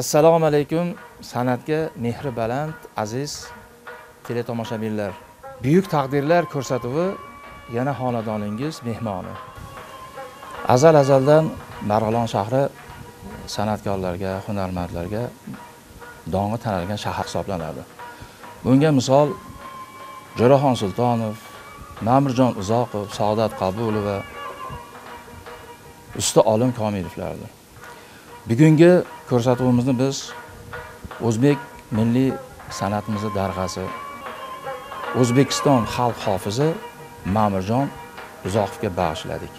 Assalomu alaykum, san'atga mehri baland aziz teletomoshabinlar. Buyuk taqdirlar ko'rsatuvi yana xonadoningiz mehmoni. Azaldan Marg'ilon shahri san'atkorlarga, hunarmandlarga dong'i tanilgan shahar hisoblanadi. Bunga misol Jo'raxon Sultonov, Ma'murjon Uzoqov, Saodat Qabulova, usta olim Komilovlardir. Bugungi ko'rsatuvimizni biz o'zbek milliy san'atimizni darg'asi, O'zbekiston xalq hofizi Ma'murjon Uzoqovga bag'ishladik.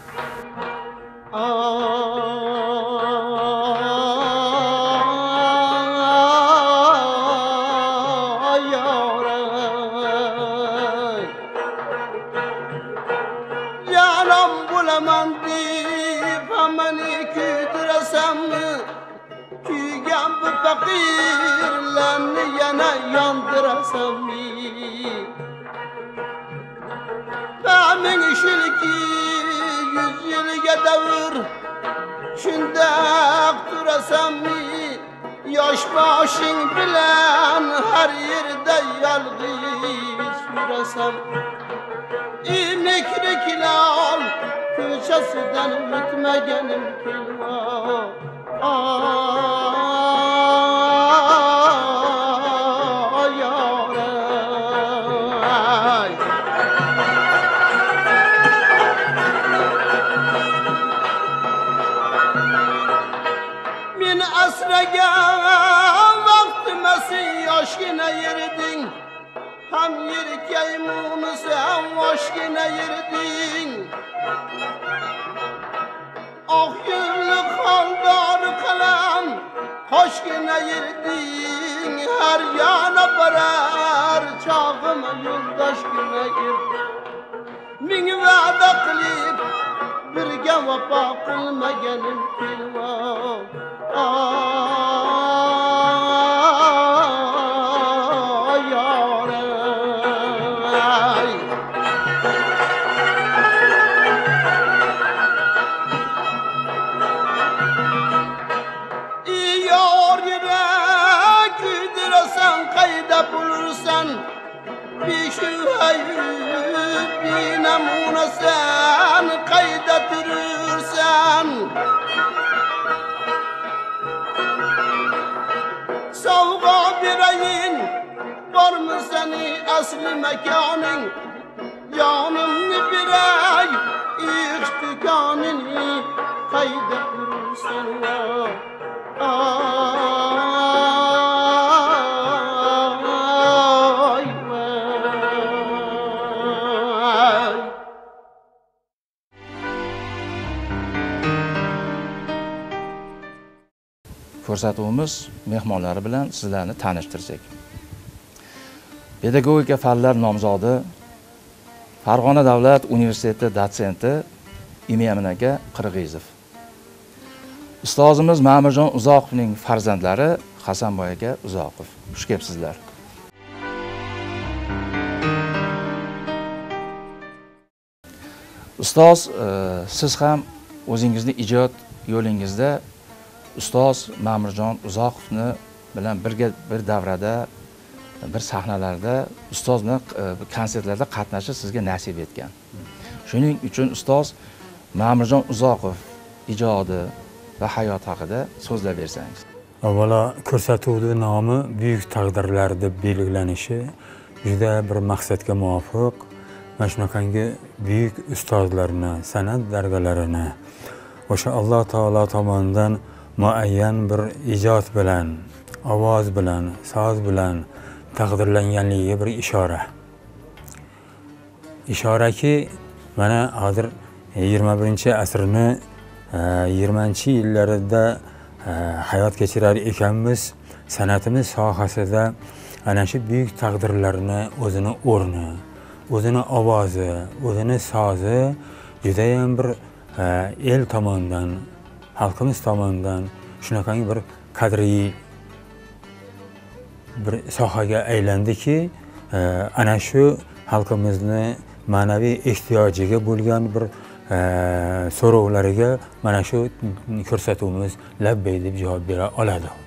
Fakirlarni yana yondirasammi? Ming yilki 100 yilga davr shundoq turasammi? Yosh boshing bilan har yerda yolg'iz yurasam. Mekriklar ko'chasidan o'tmaganim kelma. Men asragan vaqtimasi yoshgina yerding, ham yerkaymunisi ham yoshgina yerding. Oq yurlik xoldor qalam qoshgina yerding, har yana barar chog'im yo'ldoshgina yerding. Ming va'da qilib birga vafo qilmaganim kelma. Sen qayda turursan? Sovg'a berayin, bormi seni asli makoning? Jonimni beray, ishtikonini qayda turursan? Ko'rsatuvimiz mehmonlari bilan sizlarni tanishtirsak. Pedagogika fanlar nomzodi, Farg'ona davlat universiteti dotsenti Imiyamin aka Qirg'izov. Ustozimiz Ma'murjon Uzoqovning farzandlari Hasanboy aka Uzoqov. Xush kelibsizlar. Ustoz, siz ham o'zingizning ijod yo'lingizda ustoz Ma'murjon Uzoqovni bilan birga bir davrada, bir sahnalarda ustoz bilan konsertlarda qatnashish sizga nasib etgan. Shuning uchun ustoz Ma'murjon Uzoqov ijodi va hayot haqida so'zlab bersangiz. Avvalo ko'rsatuvning nomi Buyuk taqdirlar deb belgilanishi juda bir maqsadga muvofiq. Mana shunaqangi buyuk ustozlarni, san'at dargalarini o'sha Alloh taolo tomonidan muayyan bir ijod bilan, ovoz bilan, so'z bilan taqdirlanganligiga bir ishora. Ishoraki mana hozir 21-asrni 20-yillarida hayot kechirar ekanmiz. San'atimiz sohasida ana shu buyuk taqdirlarni o'zini o'rni, o'zini ovozi, o'zini so'zi juda ham bir el tomonidan, xalqimiz tomonidan shunaqangi bir qadriy bir sohaga aylandiki, ana shu xalqimizni ma'naviy ehtiyojiga bo'lgan bir so'rovlariga mana shu ko'rsatuvimiz labbay deb javob bera oladi.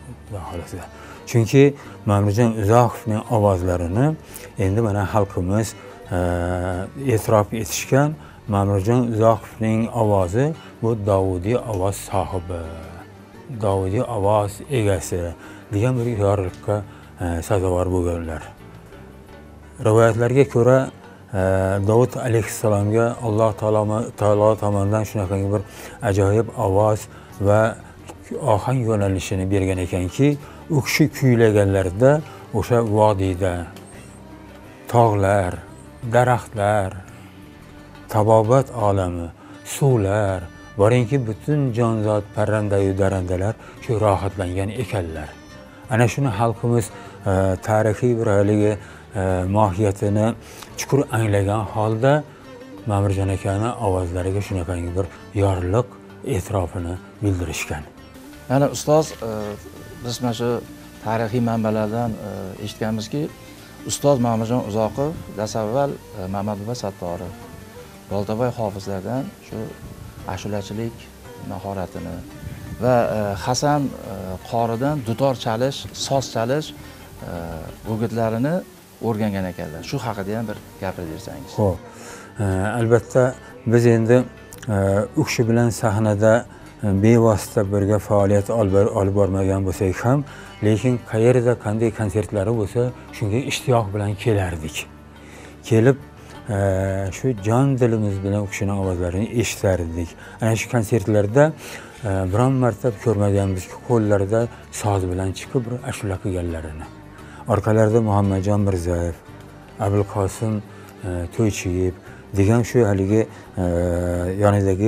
xohlasa. Chunki Ma'murjon Uzoqovning ovozlarini endi mana xalqimiz e'tirof etishgan. Ma'murjon Uzoqovning ovozi bu Davudiy ovoz sohibi, Davudiy ovoz egasi degan bir yorliqqa sazovor bo'lganlar. Rivoyatlarga ko'ra Davud alayhissalomga Alloh taolo tomonidan shunaqangi bir ajoyib ovoz va ohang yo'nalishini bergan ekanki, u kishi kuylaganlarida o'sha vodiyda tog'lar, daraxtlar, tabobat olami, suvlar, boringki butun jonzot, parrandayu darandalar shu rohatlangan ekanlar. Ana shuni xalqimiz tarixiy bir haligi mohiyatini chuqur anglagan holda Ma'murjon akani ovozlariga shunaqangi bir yorliq e'tirofini bildirishgan. Mana ustoz, biz mana shu tarixiy manbalardan eshitganmizki, ustoz Ma'murjon Uzoqov dasavval Mamatbuva Sattoriy, Boltaboy hofizlardan shu ashulachilik mahoratini va Hasan qoridan dutor chalish, soz chalish o'gitlarini o'rgangan ekanlar. Shu haqida ham bir gapirib bersangiz. Xo'p. Albatta biz endi u kishi bilan sahnada bevosita birga faoliyat olib bormagan bo'lsak ham, lekin qayerda qanday konsertlari bo'lsa, shunga ishtiyoq bilan kelardik. Kelib shu jon dilimiz bilan u kishining ovozlarini eshitardik. Ana shu konsertlarda biron marta ko'rmaganmizki, qo'llarida soz bilan chiqib bir ashula qilganlarini. Orqalarida Muhammadjon Mirzayev, Abulqosim To'ychiyev degan shu haligi yonidagi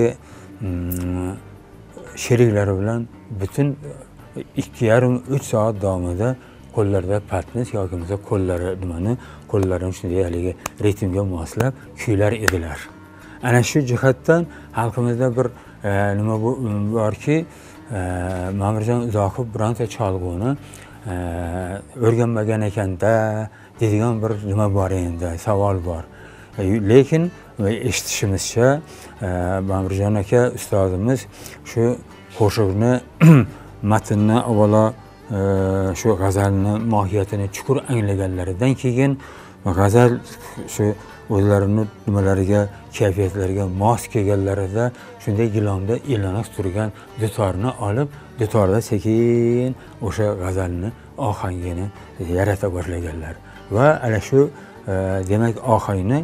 sheriklari bilan butun 2,5-3 soat davomida qo'llarida patnis yoki bo'lmasa qo'llarini shunday haligi ritmga moslab kuylar edilar. Ana shu jihatdan xalqimizda bir nima borki, Ma'murjon Uzoqov bironta cholg'uni o'rganmagan ekanda deydigan bir nima bor endi, savol bor. Lekin eshitishimizcha Ma'murjon aka ustozimiz shu qo'shiqni matnni avvalo shu g'azalni mohiyatini chuqur anglaganlaridan keyin g'azal shu o'zlarini nimalariga, kayfiyatlariga mos kelganlarida shunday gilomda ilinib turgan dutorni olib, dutorda sekin o'sha g'azalni ohangini yarata boshlaganlar. Va ana shu demak ohangni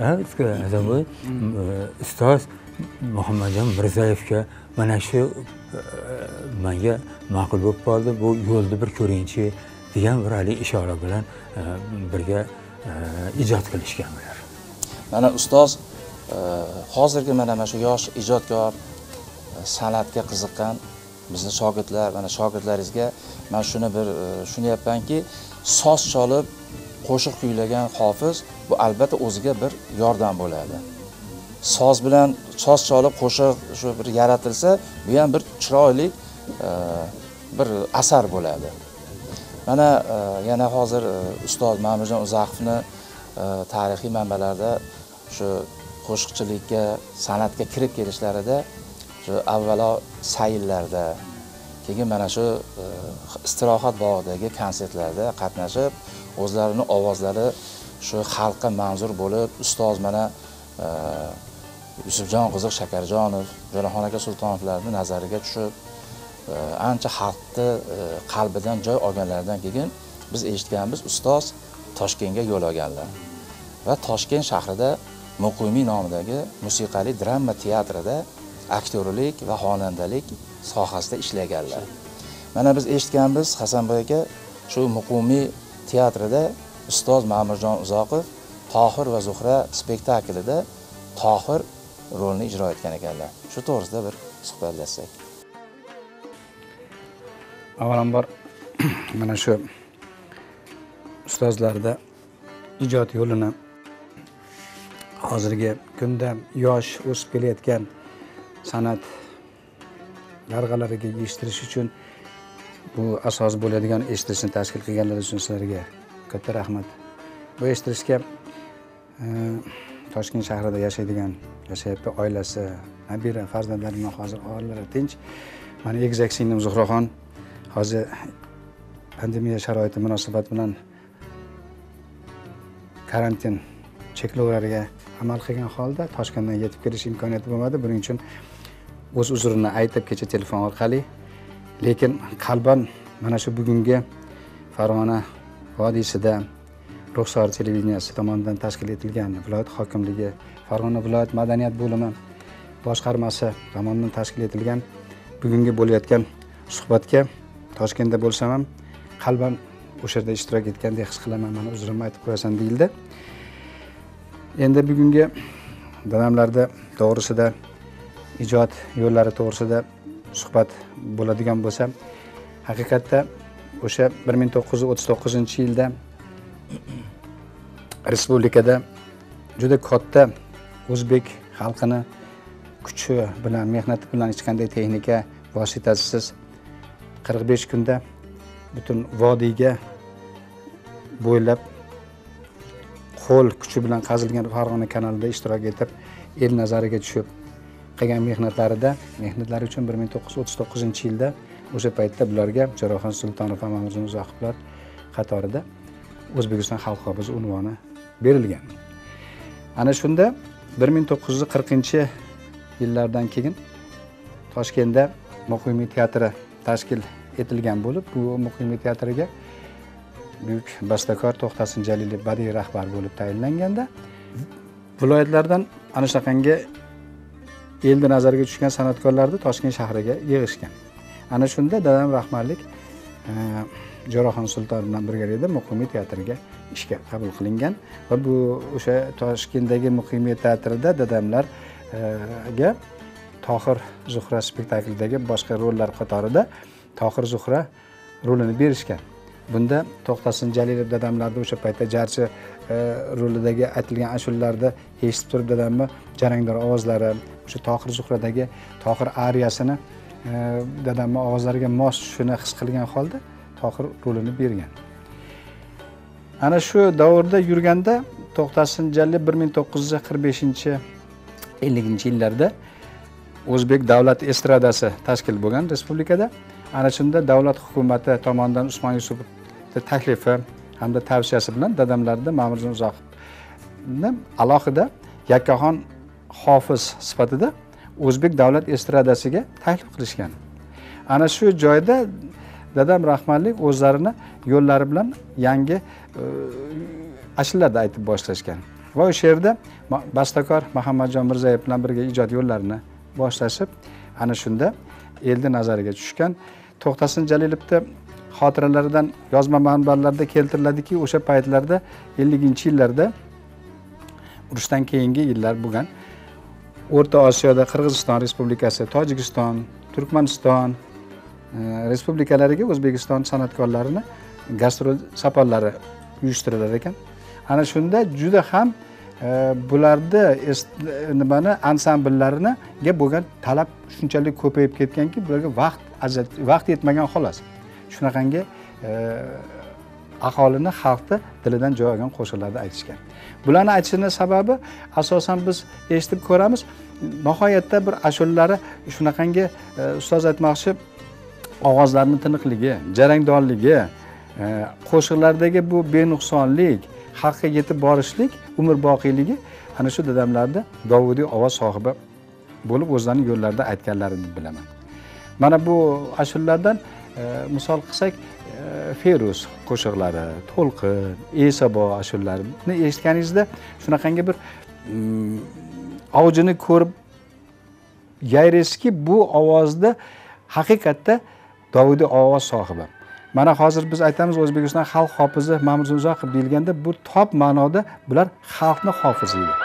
ustoz Muhammadjon Mirzayevga mana shu menga ma'qul bo'lib qoldi, bu yo'lni bir ko'ringchi degan bir hali ishora bilan birga ijod qilishganlar. Mana ustoz hozirgi mana shu yosh ijodkor, san'atga qiziqqan bizni shogirdlar, mana shogirdlaringizga men shuni yapmanki, soz cholib qo'shiq kuylagan hofiz bu albatta o'ziga bir yordam bo'ladi. Soz bilan soz cholib qo'shiq shu bir yaratilsa, bu ham bir chiroyli bir asar bo'ladi. Mana yana hozir ustoz Ma'murjon Uzoqovni tarixiy manbalarda shu qo'shiqchilikka, san'atga kirib kelishlarida shu avvalo sayillarda, keyin mana shu istirohat bog'idagi konsertlarda qatnashib, o'zlarini ovozlari shu xalqqa manzur bo'lib, ustoz mana Yusufjon Qiziq Shakarjonov, Jo'raxon aka Sultonovlarning nazariga tushib, ancha xalqni qalbidan joy olganlaridan keyin biz eshitganmiz, ustoz Toshkentga yo'l olganlar va Toshkent shahrida Muqimiy nomidagi musiqali drama teatrida aktyorlik va xonandalik sohasida ishlaganlar. Mana biz eshitganmiz, Hasanboy aka shu Muqimiy teatrida ustoz Ma'murjon Uzoqov Tohir va Zuhra spektaklida Tohir rolini ijro etgan ekanlar. Shu to'g'risida bir suhbatlashsak. Avvalambor mana shu ustozlarda ijod yo'lini hozirgi kunda yosh o'sib kelayotgan san'at larg'alariga yetirish uchun bu asos bo'ladigan eshitishni tashkil qilganlar uchun sizlarga katta rahmat. Bu eshitishga Toshkent shahrida yashayapti oilasi, nabira farzandlarim hozir oilalari tinch. Meni egizak singlim Zuhraxon hozir pandemiya sharoiti munosabat bilan karantin cheklovlariga amal qilgan holda Toshkentdan yetib kelish imkoniyati bo'lmadi. Buning uchun o'z uzrini aytib kecha telefon orqali, lekin qalban mana shu bugungi Farg'ona vodiysida Ruxsor televideniyasi tomonidan tashkil etilgan viloyat hokimligi, Farg'ona viloyat madaniyat bo'limi boshqarmasi tomonidan tashkil etilgan bugungi bo'layotgan suhbatga Toshkentda bo'lsam ham qalban o'sha yerda ishtirok etgandek his qilaman. Mana uzrimni aytib qo'yasan deyildi. Endi bugungi dadamlarda to'g'risida ijod yo'llari to'g'risida suhbat bo'ladigan bo'lsa, haqiqatda o'sha 1939-yilda respublikada juda katta o'zbek xalqini kuchi bilan, mehnati bilan hech qanday texnika vositasisiz 45 kunda butun vodiyga bo'ylab qo'l kuchi bilan qazilgan Farg'ona kanalida ishtirok etib, el nazariga tushib qilgan mehnatlari uchun 1939-yilda o'sha paytda bularga Joroxon Sultonov va Ma'murjon Uzoqovlar qatorida O'zbekiston xalq hofizi unvoni berilgan. Ana shunda 1940-yillardan keyin Toshkentda Muqimiy teatri tashkil etilgan bo'lib, bu Muqimiy teatriga buyuk bastakor To'xtasin Jaliliy badiiy rahbar bo'lib tayinlanganda, viloyatlardan ana shunaqangi eldi nazariga tushgan san'atkorlarni Toshkent shahriga yig'ishgan. Ana shunda dadam rahbarlik Joroxon Sulton bilan birgalikda Muqimiy teatriga ishga qabul qilingan va bu o'sha Toshkentdagi Muqimiy teatrida dadamlarga Tohir Zuhra spektaklidagi boshqa rollar qatorida Tohir Zuhra rolini berishgan. Bunda To'xtasin Jalilov dadamlarning o'sha paytda jarchi rolidagi aytilgan ashulalarda eshitib turib dadamni jarangdor ovozlari, o'sha Tohir Zuhradagi Tohir ariyasini dadamning ovozlariga mos tushishini his qilgan holda Tohir rolini bergan. Ana shu davrda yurganda To'xtasin Jalilov 1945-50-yillarda O'zbek davlat estradasi tashkil bo'lgan respublikada. Ana shunda davlat hukumati tomonidan Usmon Yusupov taklifi hamda tavsiyasi bilan dadamlarda Ma'murjon Uzoqovni alohida yakkaxon hofiz sifatida O'zbek davlat estradasiga taklif qilishgan. Ana shu joyda dadam rahmatlik o'zlarini yo'llari bilan yangi ashulalarda aytib boshlashgan. Va o'sha yerda bastakor Muhammadjon Mirzayev bilan birga ijod yo'llarini boshlashib, ana shunda eldi nazariga tushgan. To'xtasin Jalilovning xotiralaridan yozma manbalarda keltiriladiki, o'sha paytlarda 50-yillarda urushdan keyingi yillar bo'lgan. O'rta Osiyoda Qirg'iziston Respublikasi, Tojikiston, Turkmaniston respublikalariga O'zbekiston san'atkorlarini gastrol safarlari uyushtirilar ekan. Ana shunda juda ham bularda ansambllarga bo'lgan talab shunchalik ko'payib ketganki, bularga vaqt yetmagan xolos. Shunaqangi aholini xalqni dilidan joy olgan qo'shiqlarni aytishgan. Bularni aytishining sababi asosan biz eshitib ko'ramiz, nihoyatda bir ashulari shunaqangi ustoz aytmoqchi ovozlarning tiniqligi, jarangdorligi, qo'shiqlardagi bu benuqsonlik, xalqqa yetib borishlik, umrboqiyligi ana shu dadamlarda Dovudiy ovoz sohibi bo'lib o'zlarining yo'llarida aytganlarini bilaman. Mana bu ashullardan misol qilsak, Feruz qo'shiqlari, To'lqin, Esabo ashullarini eshitganingizda shunaqangi bir avjini ko'rib yayraysiz-ki, bu ovozda haqiqatda Dovudiy ovoz sohibi. Mana hozir biz aytamiz O'zbekiston xalq hofizi Ma'murjon Uzoqov deyilganda, bu top ma'noda bular xalqni hofizi edi.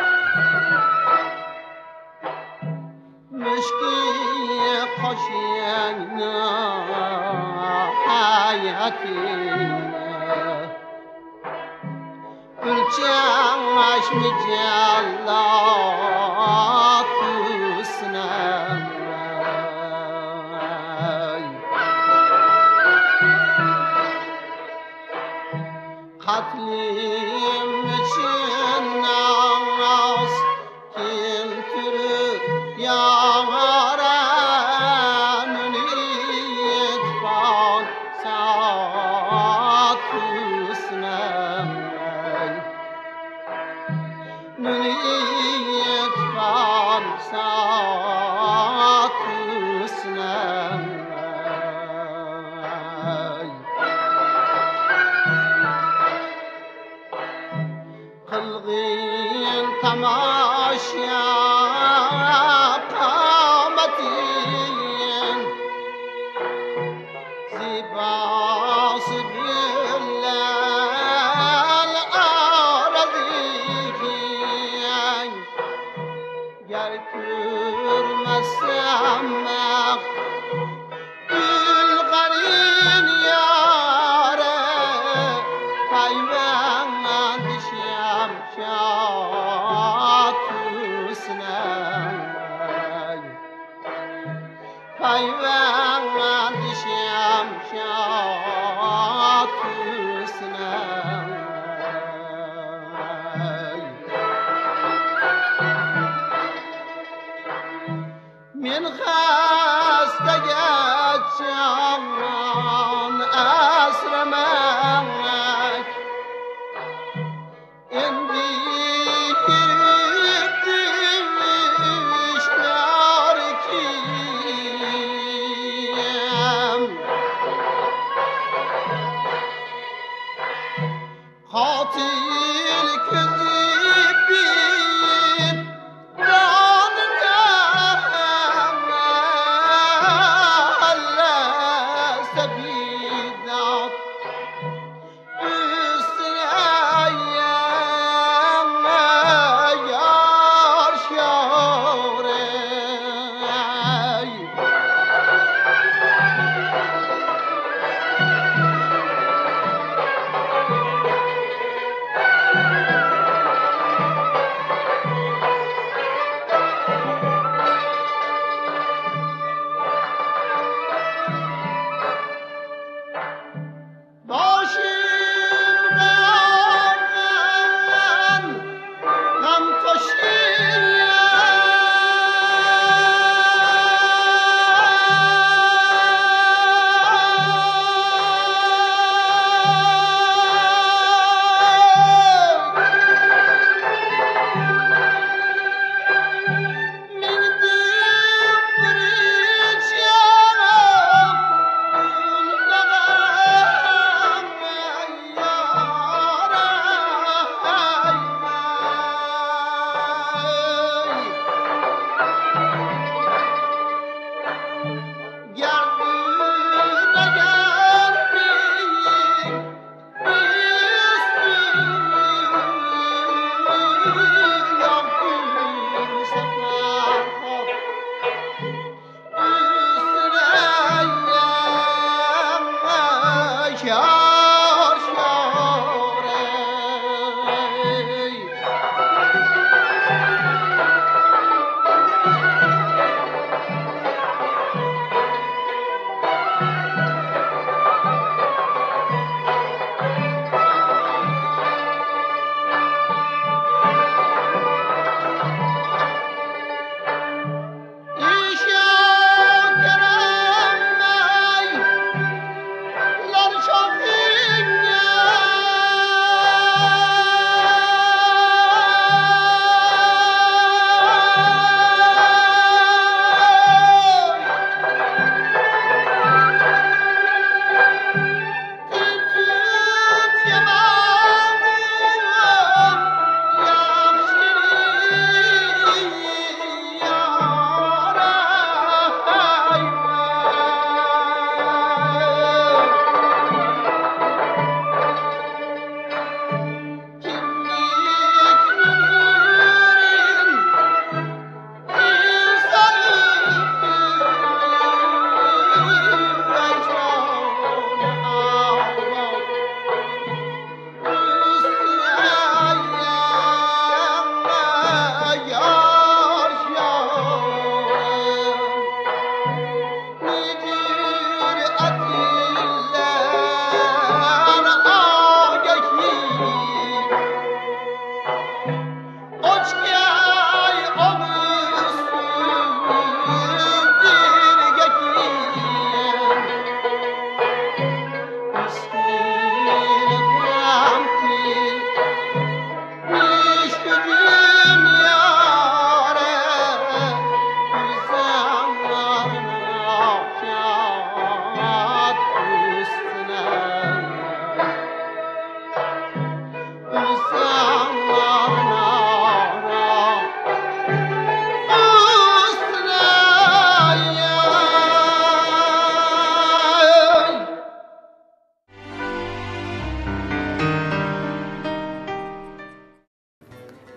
شقامتين زیباس بلال آردیگین گر کرمسم بلغرین یاره پیوند شمشاد توسنم پیوند شمشاد توسنم من خستگت جان اسرمک این دیش نارکیم خاطر کزی بین رانگم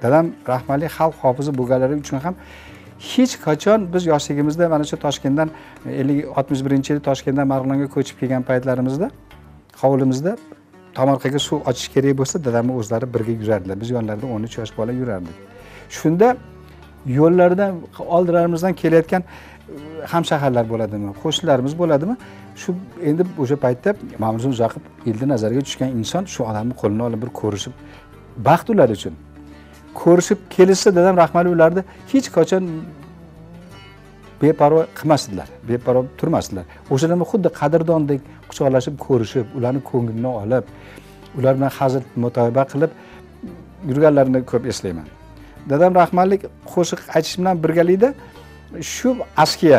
Dadam rahmatli xalq hofizi bo'lganlari uchun ham hech qachon biz yoshligimizda mana shu Toshkentdan 61-yil Toshkentdan Marg'ilonga ko'chib kelgan paytlarimizda hovlimizda tomorqaga suv ochish kerak bo'lsa, dadamni o'zlari birga yurardilar. Biz yonlarida 13 yosh bola yurardik. Shunda yo'llardan oldilarimizdan kelayotgan hamshaharlar bo'ladimi, qo'shnilarimiz bo'ladimi? Shu endi o'sha paytda Ma'murjon Uzoqov elda nazarga tushgan inson shu odamni qo'lini olib bir ko'rishib, baxt ular uchun. Ko'rishib kelishsa, dadam rahmatli ularni hech qachon beparvo qilmasdilar, beparvo turmasdilar. O'shalarni xuddi qadrdondek quchoqlashib ko'rishib, ularni ko'nglini olib, ular bilan hazil mutoyiba qilib yurganlarini ko'p eslayman. Dadam rahmatli qo'shiq aytish bilan birgalikda shu askiya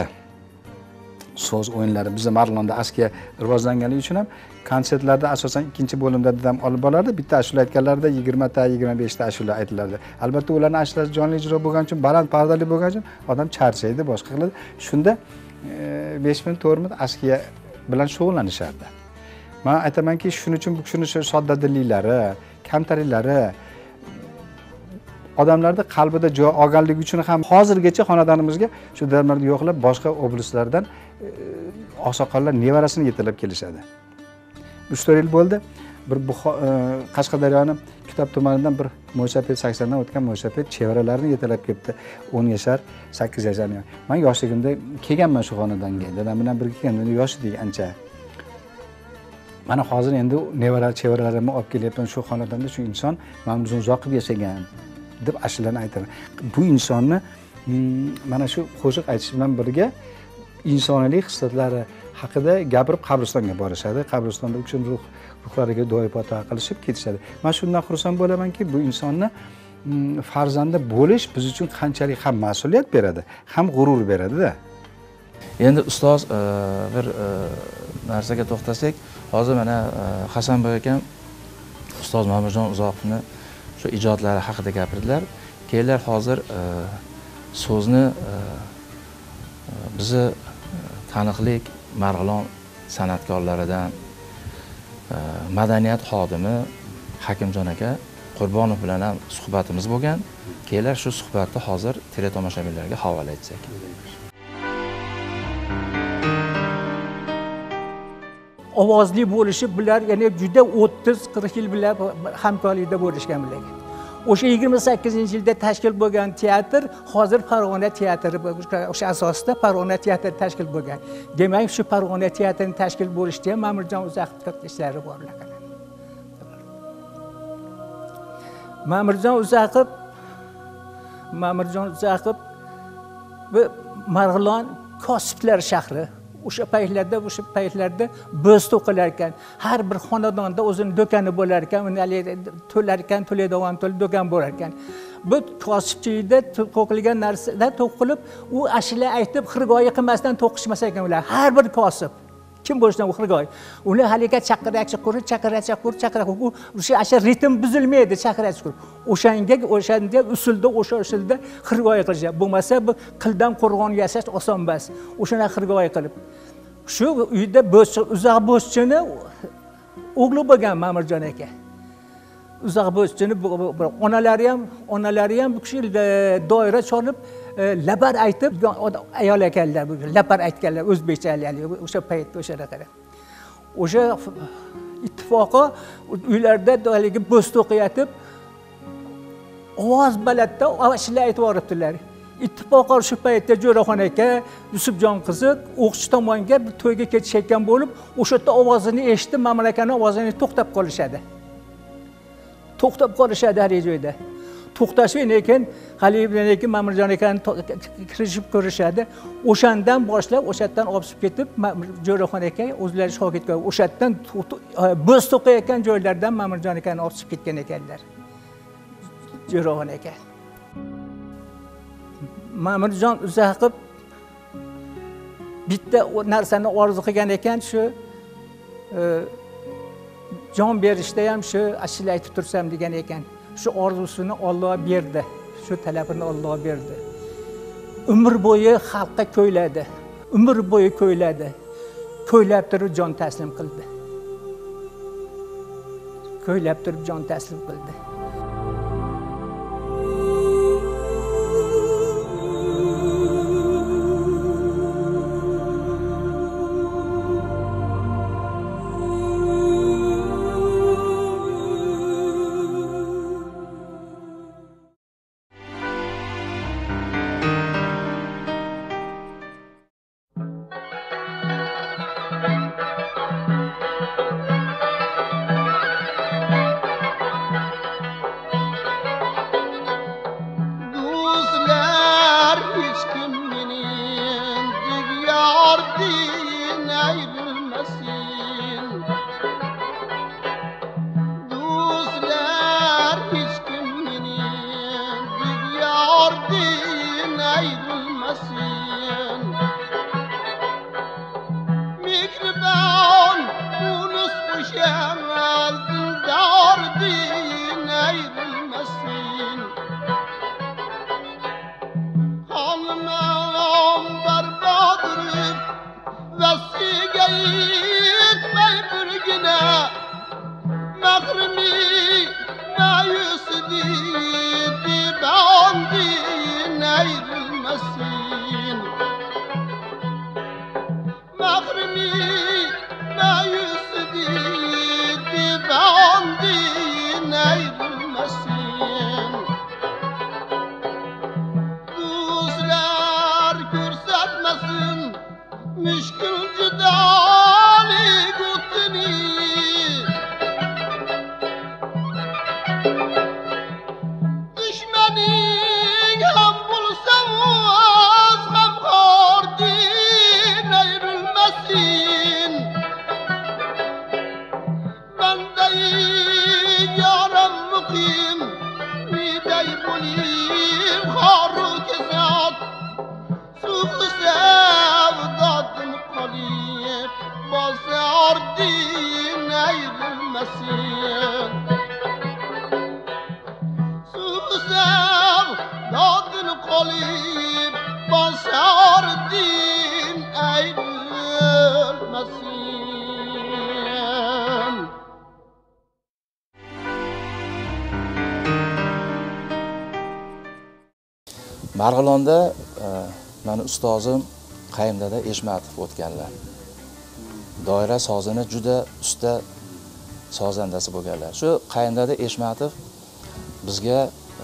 so'z o'yinlari bizda Marg'ilonda askiya rivojlanganligi uchun ham konsertlarda asosan ikkinchi bo'limda dadam olib borardi. Bitta ashula aytganlarida 20 ta, 25 ta ashula aytilardi. Albatta ularning ashulasi jonli ijro bo'lgani uchun, baland pardali bo'lgani uchun odam charchaydi, boshqa qiladi. Shunda 5 minut, 4 minut askiya bilan shug'ullanishardi. Men aytamanki, shuning uchun bu kishini soddadilliklari, kamtariklari odamlarda qalbida joy olganligi uchun ham hozirgacha xonadonimizga shu dadamlarni yo'qlab boshqa oblastlardan oqsoqollar nevarasini yetalab kelishadi. 3-4 yil bo'ldi. Bir Qashqadaryoni Kitob tumanidan bir mo'ysapet 80 dan o'tgan mo'ysapet chevaralarini yetalab kelibdi. 10 yashar, 8 yashar. Men yoshligimda kelganman shu xonadonga. Dadam bilan birga kelganman. Yosh edik ancha. Mana hozir endi nevara chevaralarimni olib kelyapman shu xonadonda. Shu inson Ma'murjon Uzoqov yashagan deb ashulalarni aytaman. Bu insonni mana shu qo'shiq aytish bilan birga insoniylik hislatlari haqida gapirib qabristonga borishadi. Qabristonda uchun ruhlariga duo ibodat qilishib ketishadi. Men shundan xursand bo'lamanki, bu insonni farzandi bo'lish biz uchun qanchalik ham mas'uliyat beradi, ham g'urur beradi-da. Endi ustoz bir narsaga to'xtasak, hozir mana Hasanboy akam ustoz Ma'murjon Uzoqovni shu ijodlari haqida gapirdilar. Kelar hozir so'zni bizni taniqli Marg'ilon san'atkorlaridan madaniyat xodimi Hakimjon aka Qurbonov bilan ham suhbatimiz bo'lgan. Kelar shu suhbatni hozir teletomoshabinlarga havola etsak. Ovozli bo'lishi bular ya'ni juda 30-40 yil bilan hamkorlikda bo'lishgan bular. O'sha 28-yilda tashkil bo'lgan teatr hozir Farg'ona teatri, o'sha asosida Farg'ona teatri tashkil bo'lgan. Demak, shu Farg'ona teatrining tashkil bo'lishida ham Ma'murjon Uzoqov ishlari borlar. Ma'murjon Uzoqov bu Marg'ilon kosiblar shahri. O'sha paytlarda bo'z to'qilar ekan. Har bir xonadonda o'zining do'koni bo'lar ekan, uni to'lar ekan, to'laydigan do'kon bo'lar ekan. Bu kosibchilikda to'qilgan narsalar to'qilib, u ashula aytib xirgoyi qilmasdan to'qishmas ekan ular. Har bir kosib kim bo'lishidan xirgoyi. Uni haliga chaqirachaq qurib, o'sha ritm buzilmaydi, chaqirachaq qurib. O'shanda usulda xirgoyi qilishadi. Bo'lmasa bu qildan qo'rg'on yasash oson emas. O'shani xirgoyi qilib. Shu uyda uzoq bo'zchini o'g'li bo'lgan Ma'murjon aka. Uzoq bo'zchini onalari ham bu kishi doira cholib labar aytib ayol ekanlar, labar aytganlar o'zbekchalik o'sha paytda o'shada qarab. O'sha ittifoqi uylarda haligi bo'z to'qiyatib ovoz balandda ashula aytib yuboribdilar. Ittifoqlar shu paytda Jo'raxon aka, Yusufjon qiziq o'qchi tomonga bir to'yga ketishayotgan bo'lib, o'sha yerda ovozini eshitib, Ma'mur akaning ovozini to'xtab qolishadi. Har joyda. To'xtashib ekan, lekin Ma'murjon akani kirishib ko'rishadi. O'shandan boshlab, o'shadan olib ketib, Jo'raxon aka o'zlari shogird qilib, o'shadan bo'z to'qiyotgan joylardan Ma'murjon akani olib ketgan ekanlar. Jo'raxon aka. Ma'murjon Uzoqov bitta narsani orzu qilgan ekan, shu jon berishda ham shu ashula aytib tursam degan ekan. Shu orzusini Alloh berdi. Shu talabini Alloh berdi. Umr bo'yi xalqqa ko'yladi. Umr bo'yi ko'yladi. Ko'ylab turib jon taslim qildi. Mehriban Yunus kuşan dildar din ayrılmasın. Hanımam barbadırıp vesige etmey bürgine. Mahremi mayus didi bandin ayrılmasın. Mahremi mayus didi bandin ayrılmasın. Dostlar göstermesin müşkül cidali gutni. Düşmenin hem bulsam az hem hardin ayrılmasın. Ben de yaram mukim nidey bulim haru kesat. Suhu sevdadım kalip basar din ayrılmasın. Suhu sevdadım kalip basar din ayrılmasın. Marg'ilonda mani ustozim Qayumdada Eshmatov o'tganlar. Doira sozini juda usta sozandasi bo'lganlar. Shu Qayumdada Eshmatov bizga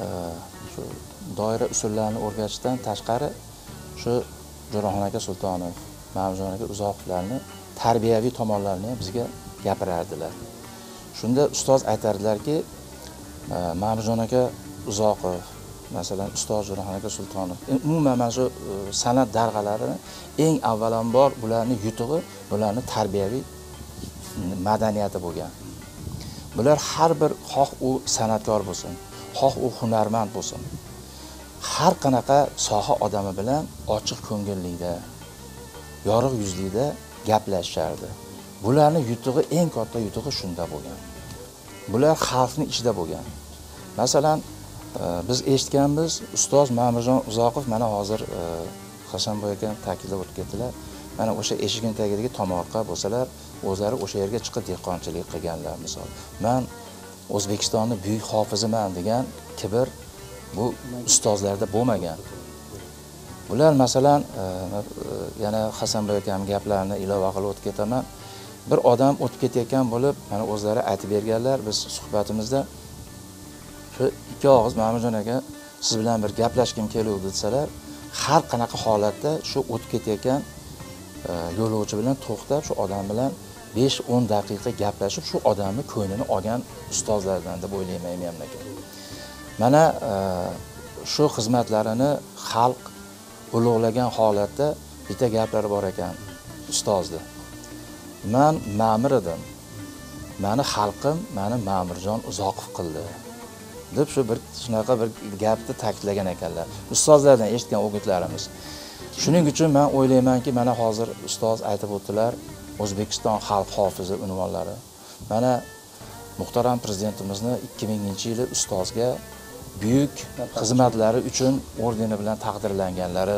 shu doira usullarini o'rgatishdan tashqari shu Jo'raxon aka Sultonov, Ma'murjon aka Uzoqovlarni tarbiyaviy tomonlarini ham bizga gapirardilar. Shunda ustoz aytardilarki, Ma'murjon aka Uzoqov, masalan ustoz Jo'raxon aka Sultonov, umuman mana shu san'at darg'alarini eng avvalambor bularning yutug'i, bularning tarbiyaviy madaniyati bo'lgan. Bular har bir xoh u san'atkor bo'lsin, xoh u hunarmand bo'lsin, har qanaqa soha odami bilan ochiq ko'ngillikda, yorug' yuzlikda gaplashardi. Bularning yutug'i, eng katta yutug'i shunda bo'lgan. Bular xalqning ichida bo'lgan. Masalan, biz eshitganmiz, ustoz Ma'murjon Uzoqov mana hozir Hasanboy aka ta'kidlab o'tib ketdilar. Mana o'sha eshigin tagidagi tomorqa bo'lsalar, o'zlari o'sha yerga chiqib dehqonchilik qilganlar misol. Men O'zbekistonning buyuk hofiziman degan kibr bu ustozlarda bo'lmagan. Bular masalan yana Hasanboy akam gaplarini ilova qilib o'tib ketaman. Bir odam o'tib ketayotgan bo'lib, mana o'zlari aytib berganlar, biz suhbatimizda shu ikki og'iz Ma'murjon aka siz bilan bir gaplashkim keluvdi desalar, har qanaqa holatda shu o'tib ketayotgan yo'lovchi bilan to'xtab, shu odam bilan 5-10 daqiqa gaplashib, shu odamning ko'nglini olgan ustozlardan deb o'ylayman memlakat. Mana shu xizmatlarini xalq ulug'lagan holatda bitta gaplari bor ekan ustozni. Men ma'mur edim. Meni xalqim meni Ma'murjon Uzoqov qildi deb shu bir shunaqa bir gapni ta'kidlagan ekanlar. Ustozlardan eshitgan o'gitlarimiz. Shuning uchun men o'ylaymanki, mana hozir ustoz aytib o'tdilar, O'zbekiston xalq hofizi unvonlari. Mana muhtaram prezidentimizni 2000-yili ustozga buyuk xizmatlari uchun ordeni bilan taqdirlanganlari.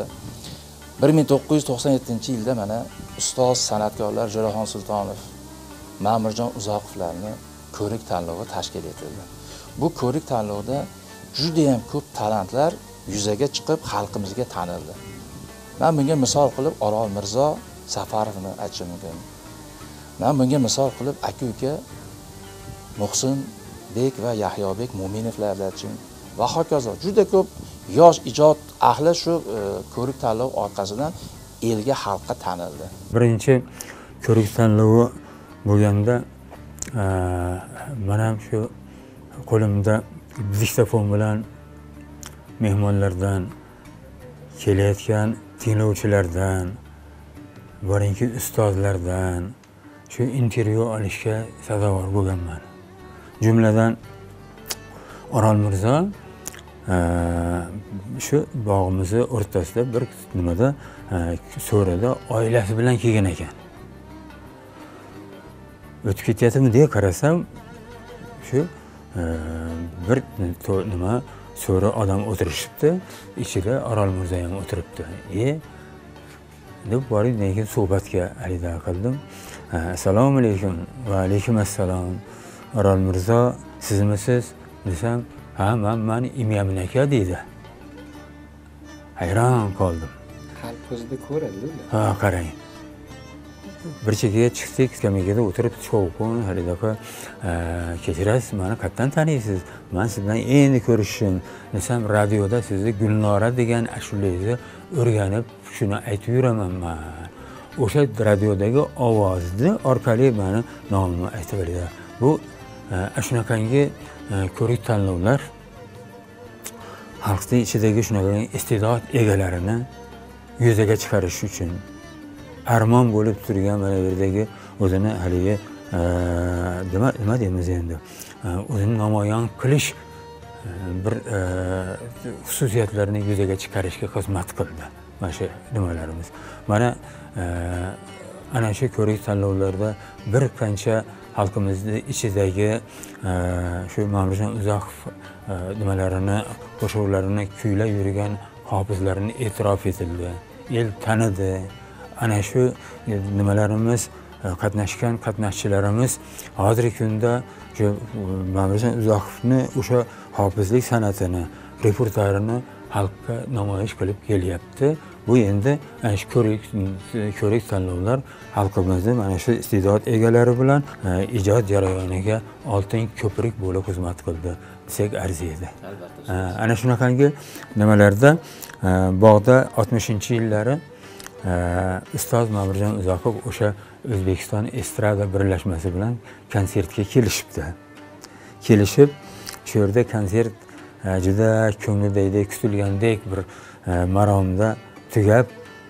1997-yilda mana ustoz san'atkorlar Jo'raxon Sultonov, Ma'murjon Uzoqovlarni ko'rik tanlovi tashkil etildi. Bu ko'rik tanlovda juda ham ko'p talantlar yuzaga chiqib xalqimizga tanildi. Men bunga misol qilib Orol Mirzo Safarovni aytishim mumkin. Men bunga misol qilib aka-uka Muhsin Bek va Yahyobek Mo'minovlarni aytishim va hokazo juda ko'p yosh ijod ahli shu ko'rik tanlov orqasidan elga, xalqqa tanildi. Birinchi ko'rik tanlovi bo'lganda men ham shu qo'limda diktofon bilan mehmonlardan, kelayotgan tinglovchilardan, borinki ustozlardan shu intervyu olishga sazovor bo'lganman. Jumladan Orol Mirzo shu bog'imizni o'rtasida bir nimada so'rada oilasi bilan kelgan ekan. o'tib ketyaptimi deya qarasam shu bir nima so'ri odam o'tirishibdi, ichida Orol Mirzo ham o'tiribdi. Deb borib keyin suhbatga alida qildim. Assalomu alaykum. Va alaykum assalom. Orol Mirzo sizmisiz desam, ha men imyamin aka deydi. Hayron qoldim. Xalq ko'zida ko'radi. Ha, qarang. Bir chekkaga chiqdik, skameyada o'tirib shovqin, halidaqa kechirasiz, meni qayerdan taniysiz? Men sizdan endi ko'rishim desam, radioda sizni Gulnora degan ashulangizni o'rganib, shuni aytib yuraman men. O'sha radiodagi ovozni orqali meni nomimni aytib berdi. Bu shunaqangi ko'rik tanlovlar xalqning ichidagi shunaqa iste'dod egalarini yuzaga chiqarish uchun armon bo'lib turgan mana bu yerdagi o'zini haligi nima deymiz endi, o'zini namoyon qilish bir xususiyatlarini yuzaga chiqarishga xizmat qildi mana shu nimalarimiz. Mana ana shu ko'rik tanlovlarda bir qancha xalqimizni ichidagi shu Ma'murjon Uzoqov nimalarini, qo'shiqlarini kuylab yurgan hofizlarini e'tirof etildi. El tanidi. Ana shu nimalarimiz, qatnashgan qatnashchilarimiz hozirgi kunda shu Ma'murjon Uzoqovni o'sha hofizlik san'atini, repertuarini xalqqa namoyish qilib kelyapti. Bu endi ana shu ko'rik tanlovlar xalqimizni mana shu iste'dod egalari bilan ijod jarayoniga oltin ko'prik bo'lib xizmat qildi desak arziydi. Ana shunaqangi nimalarda bog'da 60-yillari ustoz Ma'murjon Uzoqov o'sha O'zbekiston estrada birlashmasi bilan konsertga kelishibdi. Kelishib, shu yerda konsert juda ko'ngildagidek, kutilgandek bir maromda tugab,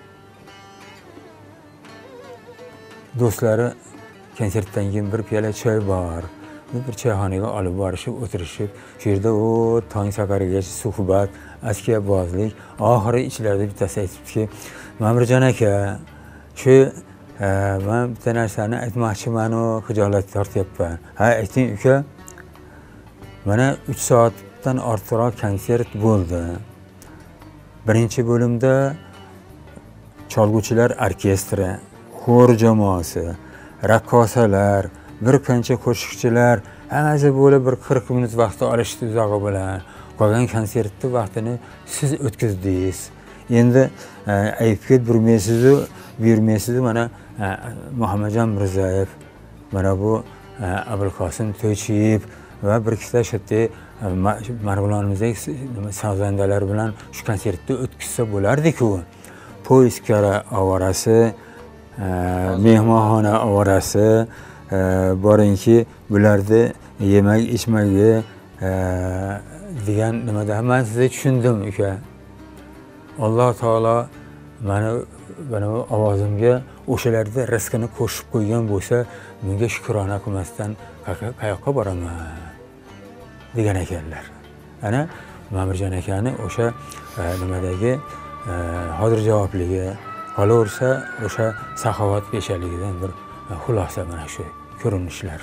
do'stlari konsertdan keyin bir piyola choy bor, bir choyxonaga olib borishib, o'tirishib, shu yerda tong saqarigacha suhbat, askiyabozlik, oxiri ichlarida bittasi aytibdiki, Ma'murjon aka, shu men bitta narsani aytmoqchiman-u, xijolat tortyapman. Ha, ayting uka. Mana 3 soatdan ortiqroq konsert bo'ldi. Birinchi bo'limda cholg'uvchilar orkestri, xor jamoasi, raqqosalar, bir qancha qo'shiqchilar hammasi bo'lib bir 40 minut vaqt olishdi uzog'i bilan. Qolgan konsertning vaqtini siz o'tkazdingiz. Endi aytib buyurmaysiz, mana Muhammadjon Mirzayev, mana bu Abulqosim To'ychiyev va bir ikkita shutti marg'ilonimizdagi sozandalar bilan shu konsertni o'tkazsa bo'lardi-ku. Poyskara ovorasi, mehmonxona ovorasi boringki, bularni yemak ichmagi degan nimada men sizni tushundim uka. Alloh taolo mana ovozimga o'shalarda rizqini qo'shib qo'ygan bo'lsa, menga shukrona qilmasdan qayoqqa boraman degan ekanlar. Ana Ma'murjon akani o'sha nimadagi hozir javobligi, qolaversa o'sha saxovat peshaligidan bir xulosa mana shu ko'rinishlar.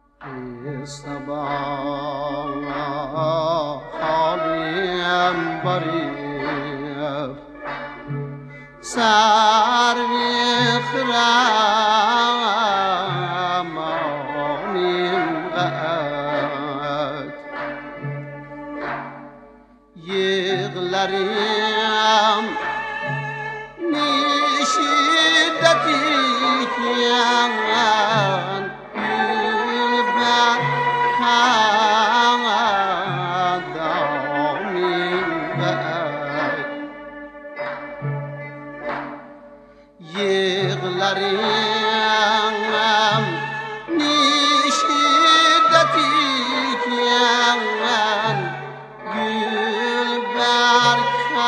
Yığlarım nişiddetik yan gülber kadamin bek Yığlarım nişiddetik yan gülber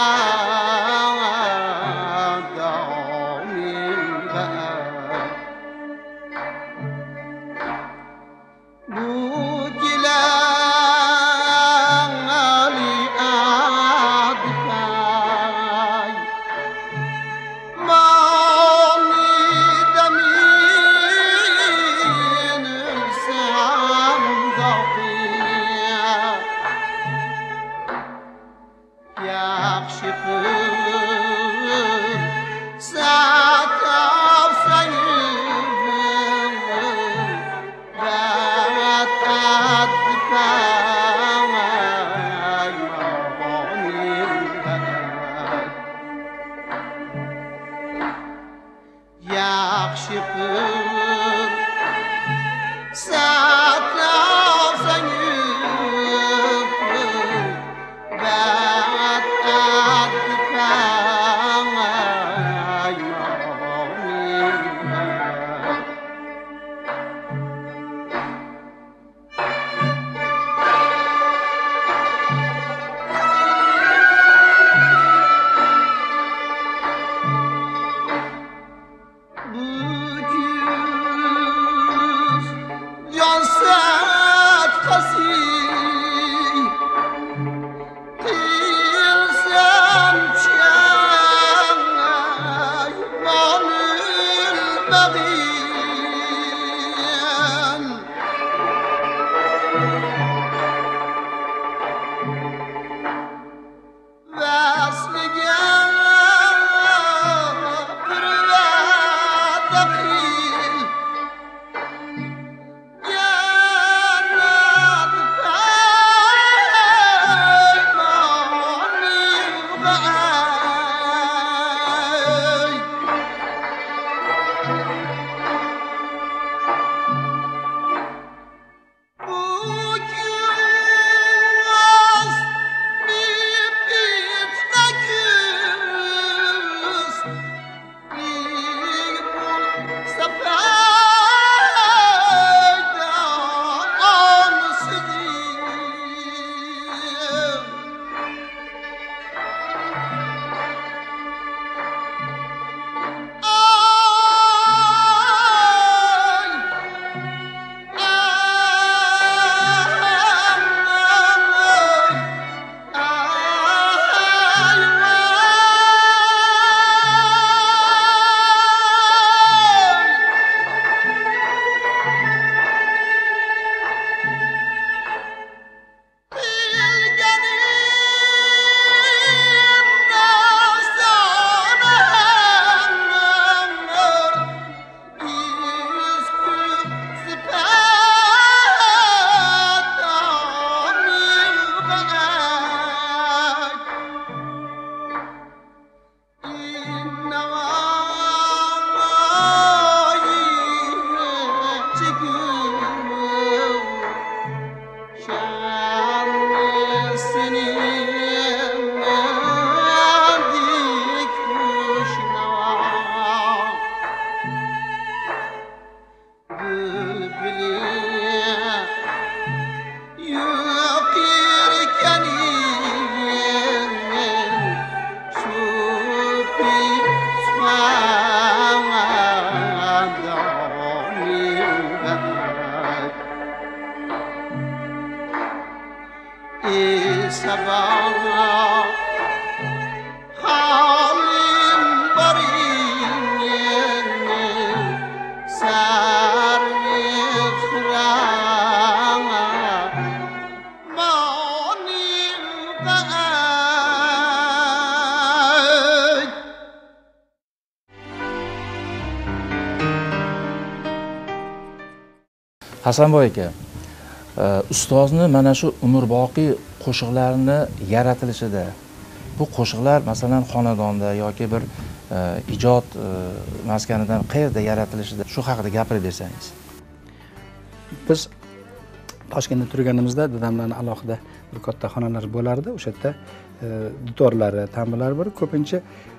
sabana halim barin sarvi khurama manil da'ay. Hasanboy aka, ustozni mana shu umrboqiy qo'shiqlarni yaratilishida, bu qo'shiqlar masalan xonadonda yoki bir ijod maskanidan qayerda yaratilishida shu haqida gapirib bersangiz. Biz Toshkentda turganimizda dadamlarning alohida bir katta xonalar bo'lardi. O'sha yerda dutorlari, tamburlari bor. Ko'pincha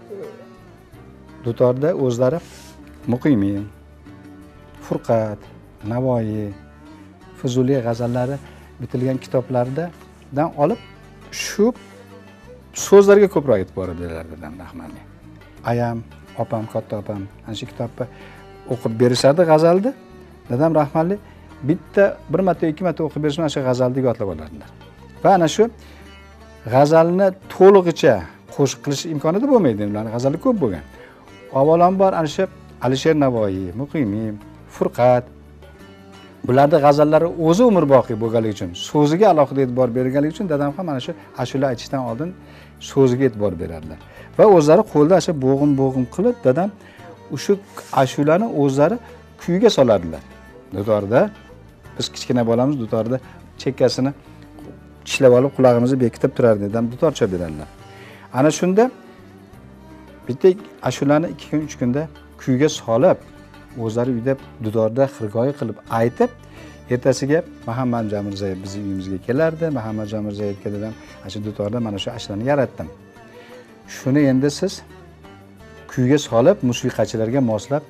dutorda o'zlari Muqimiy, Furqat, Navoiy, Fuzuliy g'azallari bitilgan kitoblardan olib shu so'zlarga ko'proq e'tibor berardi dadam rahmatli. Ayam, opam, katta opam ana shu kitobni o'qib berishardi g'azalni. Dadam rahmatli bitta bir marta ikki marta o'qib berishni o'sha g'azalni yodlab olardilar. Va ana shu g'azalni to'lig'icha qo'shiq qilish imkoniyati bo'lmaydi. Ularning g'azali ko'p bo'lgan. Avvalambor ana shu Alisher Navoiy, Muqimiy, Furqat bularda g'azallari o'zi umrboqiy bo'lganligi uchun, so'ziga alohida e'tibor berganligi uchun dadam ham mana shu ashula aytishdan oldin so'ziga e'tibor berardilar. Va o'zlari qo'lda o'sha bo'g'im qilib dadam o'sha ashulani o'zlari kuyga solardilar. Dutorda biz kichkina bolamiz dutorda chekkasini tishlab olib qulog'imizni bekitib turardi, dadam dutor chalib berardilar. Ana shunda bitta ashulani 2 kun 3 kunda kuyga solib o'zlari uyda dutorda xirgoyi qilib aytib, ertasiga Muhammad Jamirzayev bizning uyimizga kelardi. Muhammad Jamirzayevga dedim, "Shu dutorda mana shu ashulani yaratdim. Shuni endi siz kuyga solib, musiqachilarga moslab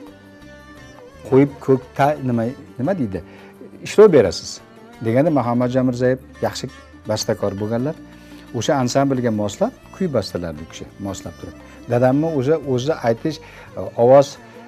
qo'yib ko'kta nima deydi? Ishlov berasiz." Deganda Muhammad Jamirzayev yaxshi bastakor bo'lganlar. O'sha ansamblga moslab kuy bastalardi u kishi, moslab turib. Dadamni o'zi aytish, ovoz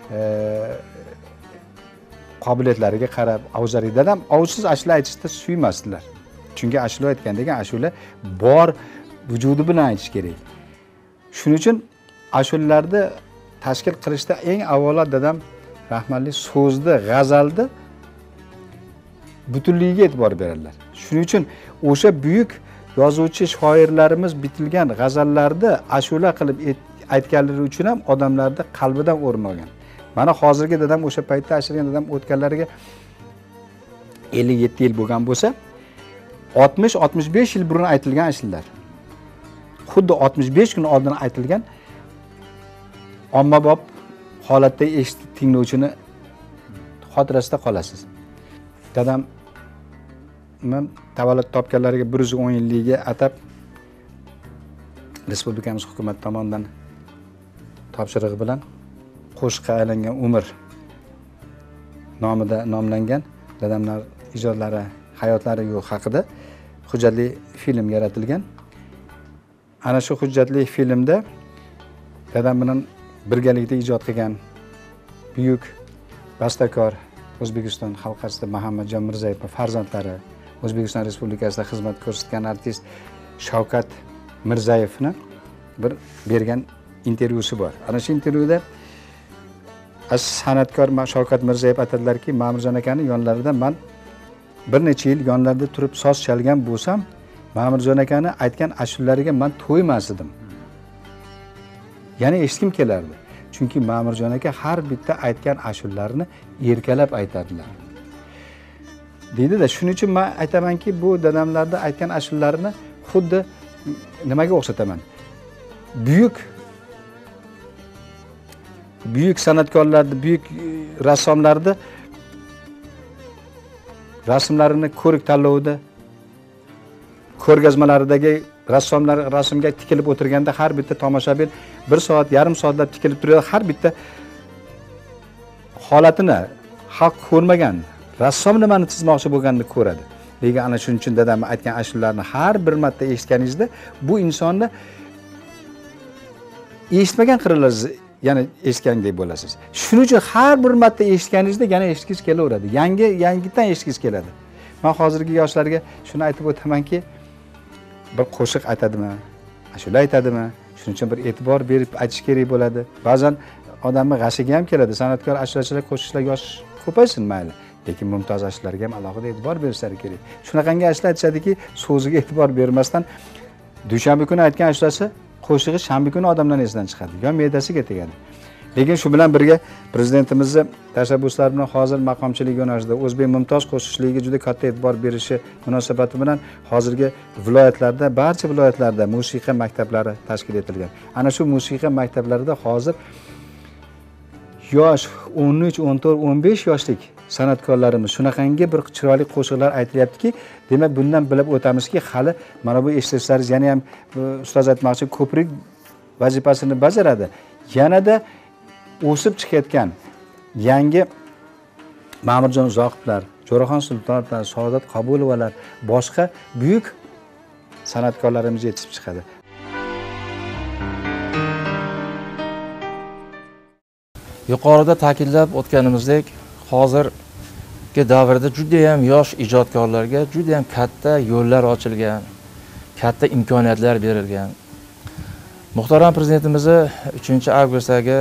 qobiliyatlariga qarab avzari dadam ovsiz ashula aytishda suymasdilar. Chunki ashula aytgan degan ashula bor vujudi bilan aytish kerak. Shuning uchun ashulalarni tashkil qilishda eng avvalo dadam rahmatli so'zni, g'azalni butunligiga e'tibor beradilar. Shuning uchun o'sha buyuk yozuvchi shoirlarimiz bitilgan g'azallarni ashula qilib aytganlari uchun ham odamlarda qalbidan o'rin olgan. Mana hozirgi dadam o'sha paytda ashirgan dadam o'tganlariga 57 yil bo'lgan bo'lsa, 60-65 yil burun aytilgan ashulalar. Xuddi 65 kun oldin aytilgan ommabop holatda eshitib tinglovchini xotirasida qolasiz. Dadam tavallud topganlariga 110 yilligiga atab Respublikamiz hukumat tomonidan topshirig'i bilan qo'shiqqa aylangan umr nomida nomlangan dadamlar ijodlari, hayotlari yo'q haqida hujjatli film yaratilgan. Ana shu hujjatli filmda dadam bilan birgalikda ijod qilgan buyuk bastakor O'zbekiston xalq artisti Muhammad Jamirzayev va farzandlari, O'zbekiston Respublikasida xizmat ko'rsatgan artist Shavkat Mirzayevni bir bergan intervyusi bor. Ana shu intervyuda san'atkor Shavkat Mirzayev aytadilarki, Ma'murjon akani yonlarida men bir necha yil yonlarida turib soz chalgan bo'lsam, Ma'murjon akani aytgan ashulariga men to'ymas edim. Yana eshitkim kelardi. Chunki Ma'murjon aka har bitta aytgan ashulalarini erkalab aytardilar. Deydi-da, shuning uchun men aytamanki, bu dadamlarda aytgan ashulalarini xuddi nimaga o'xshataman? Buyuk san'atkorlarni, buyuk rassomlarni rasmlarini ko'rik tanlovida, ko'rgazmalaridagi rassomlar rasmga tikilib o'tirganda har bitta tomoshabin 1 soat, yarim soatlab tikilib turadi. Har bitta holatini xalq ko'rmagan rassom nimani chizmoqchi bo'lganini ko'radi. Lekin ana shuning uchun dadam aytgan ashulalarni har bir marta eshitganingizda bu insonni eshitmagan qirilaringiz yana eshitgandek bo'lasiz. Shuning uchun har bir marta eshitganingizda yana eshitgingiz kelaveradi. Yangidan eshitgingiz keladi. Men hozirgi yoshlarga shuni aytib o'tamanki, bir qo'shiq aytadimi, ashula aytadimi, shuning uchun bir e'tibor berib aytish kerak bo'ladi. Ba'zan odamning g'ashiga ham keladi, san'atkor ashulachilar, qo'shiqchilar yosh ko'paysin mayli, lekin mumtoz ashulalarga ham alohida e'tibor berishlari kerak. Shunaqangi ashula aytishadiki, so'ziga e'tibor bermasdan dushanba kuni aytgan ashulasi qo'shig'i shanba kuni odamlar esidan chiqadi, yo me'dasiga tegadi. Lekin shu bilan birga prezidentimizni tashabbuslari bilan hozir maqomchilik yo'nalishida o'zbek mumtoz qo'shiqchiligiga juda katta e'tibor berishi munosabati bilan hozirgi viloyatlarda, barcha viloyatlarda musiqa maktablari tashkil etilgan. Ana shu musiqa maktablarida hozir yosh 13, 14, 15 yoshlik san'atkorlarimiz shunaqangi bir chiroyli qo'shiqlar aytilyaptiki, demak bundan bilib o'tamizki, hali mana bu eshitishlaringiz yana ham ustoz aytmoqchi, ko'prik vazifasini bajaradi. Yanada o'sib chiqayotgan yangi Ma'murjon Uzoqovlar, Jo'raxon Sultonovlar, Saodat Qabulovalar, boshqa buyuk san'atkorlarimiz yetishib chiqadi. Yuqorida ta'kidlab o'tganimizdek, hozirgi davrda juda ham yosh ijodkorlarga juda ham katta yo'llar ochilgan, katta imkoniyatlar berilgan. Muhtaram prezidentimiz 3-avgustdagi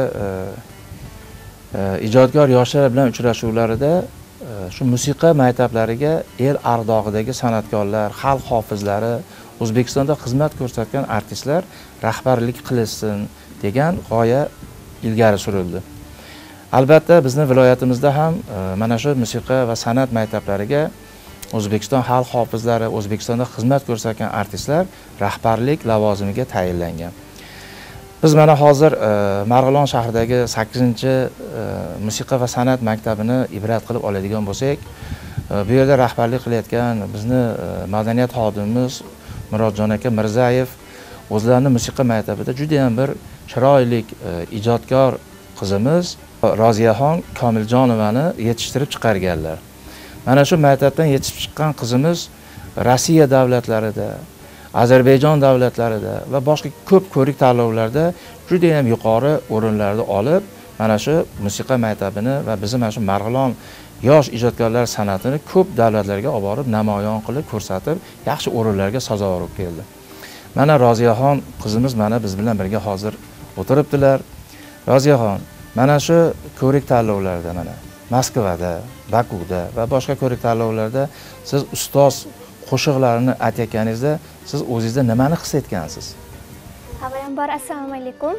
ijodkor yoshlar bilan uchrashuvlarida shu musiqa maktablariga el ardog'idagi san'atkorlar, xalq hofizlari, O'zbekistonda xizmat ko'rsatgan artistlar rahbarlik qilsin degan g'oya ilgari surildi. Albatta bizning viloyatimizda ham mana shu musiqa va san'at maktablariga O'zbekiston xalq hofizlari, O'zbekistonda xizmat ko'rsatgan artistlar rahbarlik lavozimiga tayinlangan. Biz mana hozir Marg'ilon shahridagi 8-musiqa va san'at maktabini ibrat qilib oladigan bo'lsak, bu yerda rahbarlik qilayotgan bizni madaniyat xodimimiz Murodjon aka Mirzayev o'zlarining musiqa maktabida juda ham bir chiroyli ijodkor qizimiz Roziyaxon Komiljonovani yetishtirib chiqarganlar. Mana shu maktabdan yetishib chiqqan qizimiz Rossiya davlatlarida, Ozarbayjon davlatlarida va boshqa ko'p ko'rik tanlovlarda juda ham yuqori o'rinlarni olib, mana shu musiqa maktabini va bizim mana shu Marg'ilon yosh ijodkorlar san'atini ko'p davlatlarga olib borib, namoyon qilib, ko'rsatib, yaxshi o'rinlarga sazovor bo'lib keldi. Mana Roziyaxon qizimiz mana biz bilan birga hozir o'tiribdilar. Roziyaxon, mana shu ko'rik tanlovlarda mana Moskvada, Bakuda va boshqa ko'rik tanlovlarda siz ustoz qo'shiqlarini aytayotganingizda siz o'zingizda nimani his etgansiz? Avvalambor assalomu alaykum.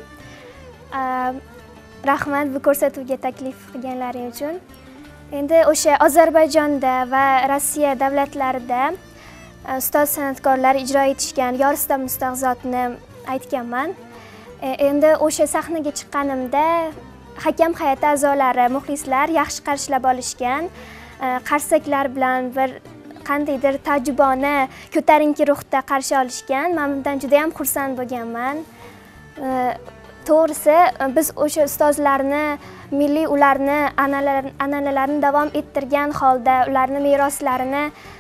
Rahmat bu ko'rsatuvga taklif qilganlaring uchun. Endi o'sha Ozarbayjonda va Rossiya davlatlarida ustoz san'atkorlar ijro etishgan Yoriston Mustag'zotni aytganman. Endi o'sha sahnaga chiqqanimda hakam hay'ati a'zolari, muxlislar yaxshi qarshilab olishgan. Qarsaklar bilan bir qandaydir tajribani ko'tarinki ruhda qarshi olishgan. Men bundan juda ham xursand bo'lganman. To'g'risi biz o'sha ustozlarni milliy ularni an'analarini davom ettirgan holda ularni meroslarini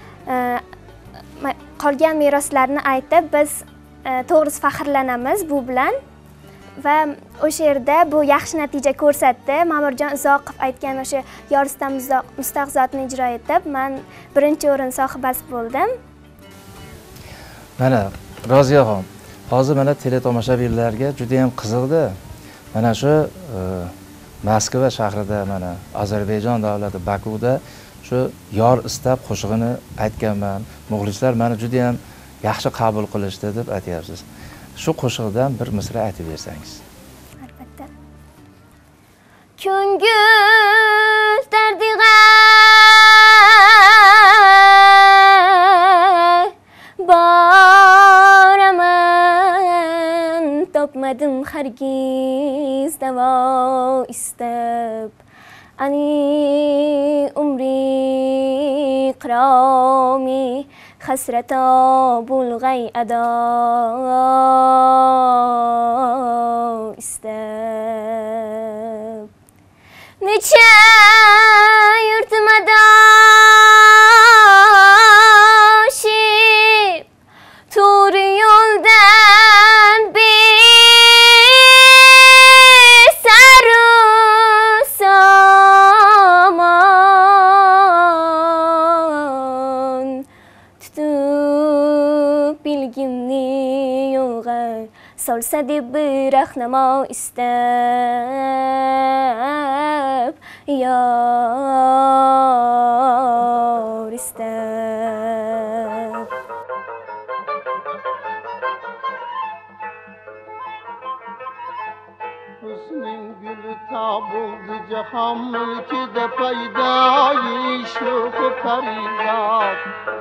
qolgan meroslarini aytib biz to'g'risi faxrlanamiz bu bilan. Va o'sha yerda bu yaxshi natija ko'rsatdi. Ma'murjon Uzoqov aytgan o'sha Yoriston Mustag'zotni ijro etib, men birinchi o'rin sohibasi bo'ldim. Mana Roziyaxon, hozir mana teletomoshabinlarga juda ham qiziqdi. Mana shu Moskva shahrida, mana Ozarbayjon davlati Bakuda shu yor istab qo'shig'ini aytganman. Muxlislar meni juda ham yaxshi qabul qilishdi deb aytyapsiz. Shu qo'shiqdan bir misra aytib bersangiz. Albatta. Ko'ngil dardiga boraman, topmadim hargiz davo istab. Ani umri qiromi hasrata bulg'ay ado istab. Necha yurtim adoshib to'g'ri yo'ldan besaru somon tutib bilgimni solsa deb bir rahnamo istab yor istab. Hüsnün gülü tabuldu cihan mülkide peydayı şuhu perizat.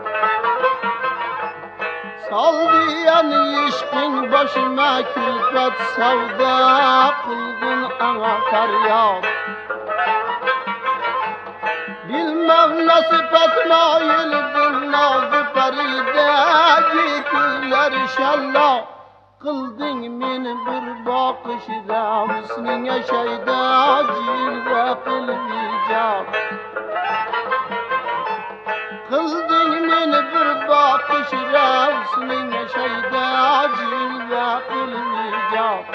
Saldı yani işkin başıma külfet sevda kılgın ana feryat. Bilmem nasip etmayıldın nazı peride yıkılar inşallah. Kıldın beni bir bakışda hüsnüne şeyda cilve kılmayacak. Kıldın beni bir bakışda hüsnüne şeyda cilve kılmayacak.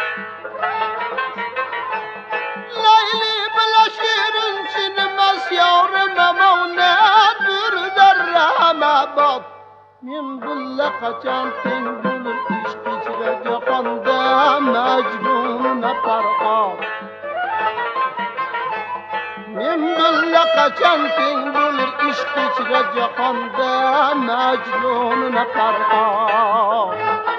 Leyli bile şirin çinmez yavrum ama ne bir derrame bak. Min bulla kaçan ten bulur işk içre cihanda mecnununa farkat. Min bulla kaçan ten bulur işk içre cihanda mecnununa farkat.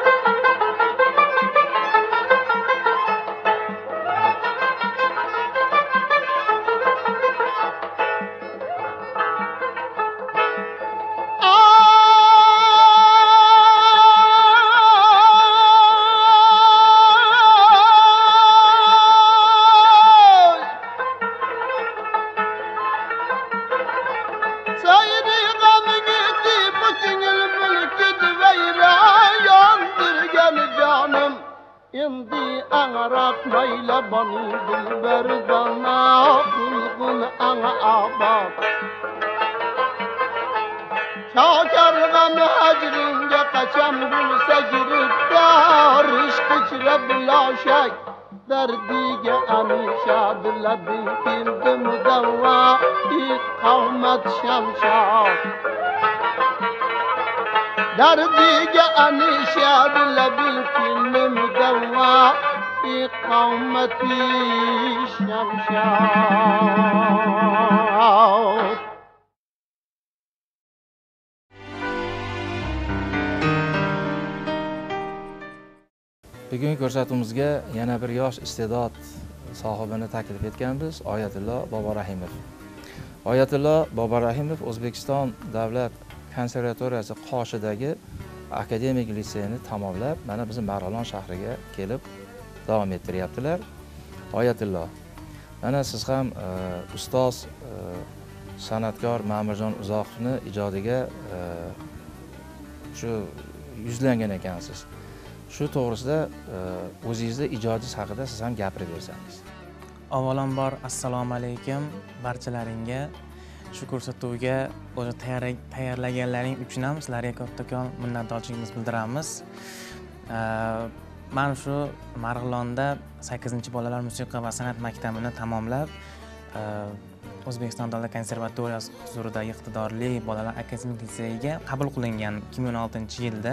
Indi angarak mayla bani dilber bana kılgın ana abad. Şakarga mühacrince kaçan bulsa giriftar işk içre bulaşak. Derdige anişadla bildirdi müdevva kavmet şamşak. Derdige anişadla bildirdi müdevva kavmeti şamşak. Bugungi ko'rsatuvimizga yana bir yosh iste'dod sohibini taklif etganmiz, Oyatullo Boborahimov. Oyatullo Boborahimov O'zbekiston Davlat konservatoriyasi Qoshidagi akademik litseyni tamomlab, mana bizim Marg'ilon shahriga kelib davom ettiryaptilar. Oyatullo, mana siz ham ustoz san'atkor Ma'murjon Uzoqovni ijodiga shu yuzlangan ekansiz. Shu to'g'risida o'zingizni ijodingiz haqida siz ham gapirib bersangiz. Avvalambor assalomu alaykum barchalaringga. Shu ko'rsatuvga o'zi tayyorlaganlaring uchun ham sizlarga kattakon minnatdorchiligimizni bildiramiz. Men shu Marg'ilonda 8-bolalar musiqa va san'at maktabini tamomlab, O'zbekiston Davlat konservatoriyasi huzuridagi iqtidorli bolalar akademik litseyiga qabul qilingan 2016-yilda.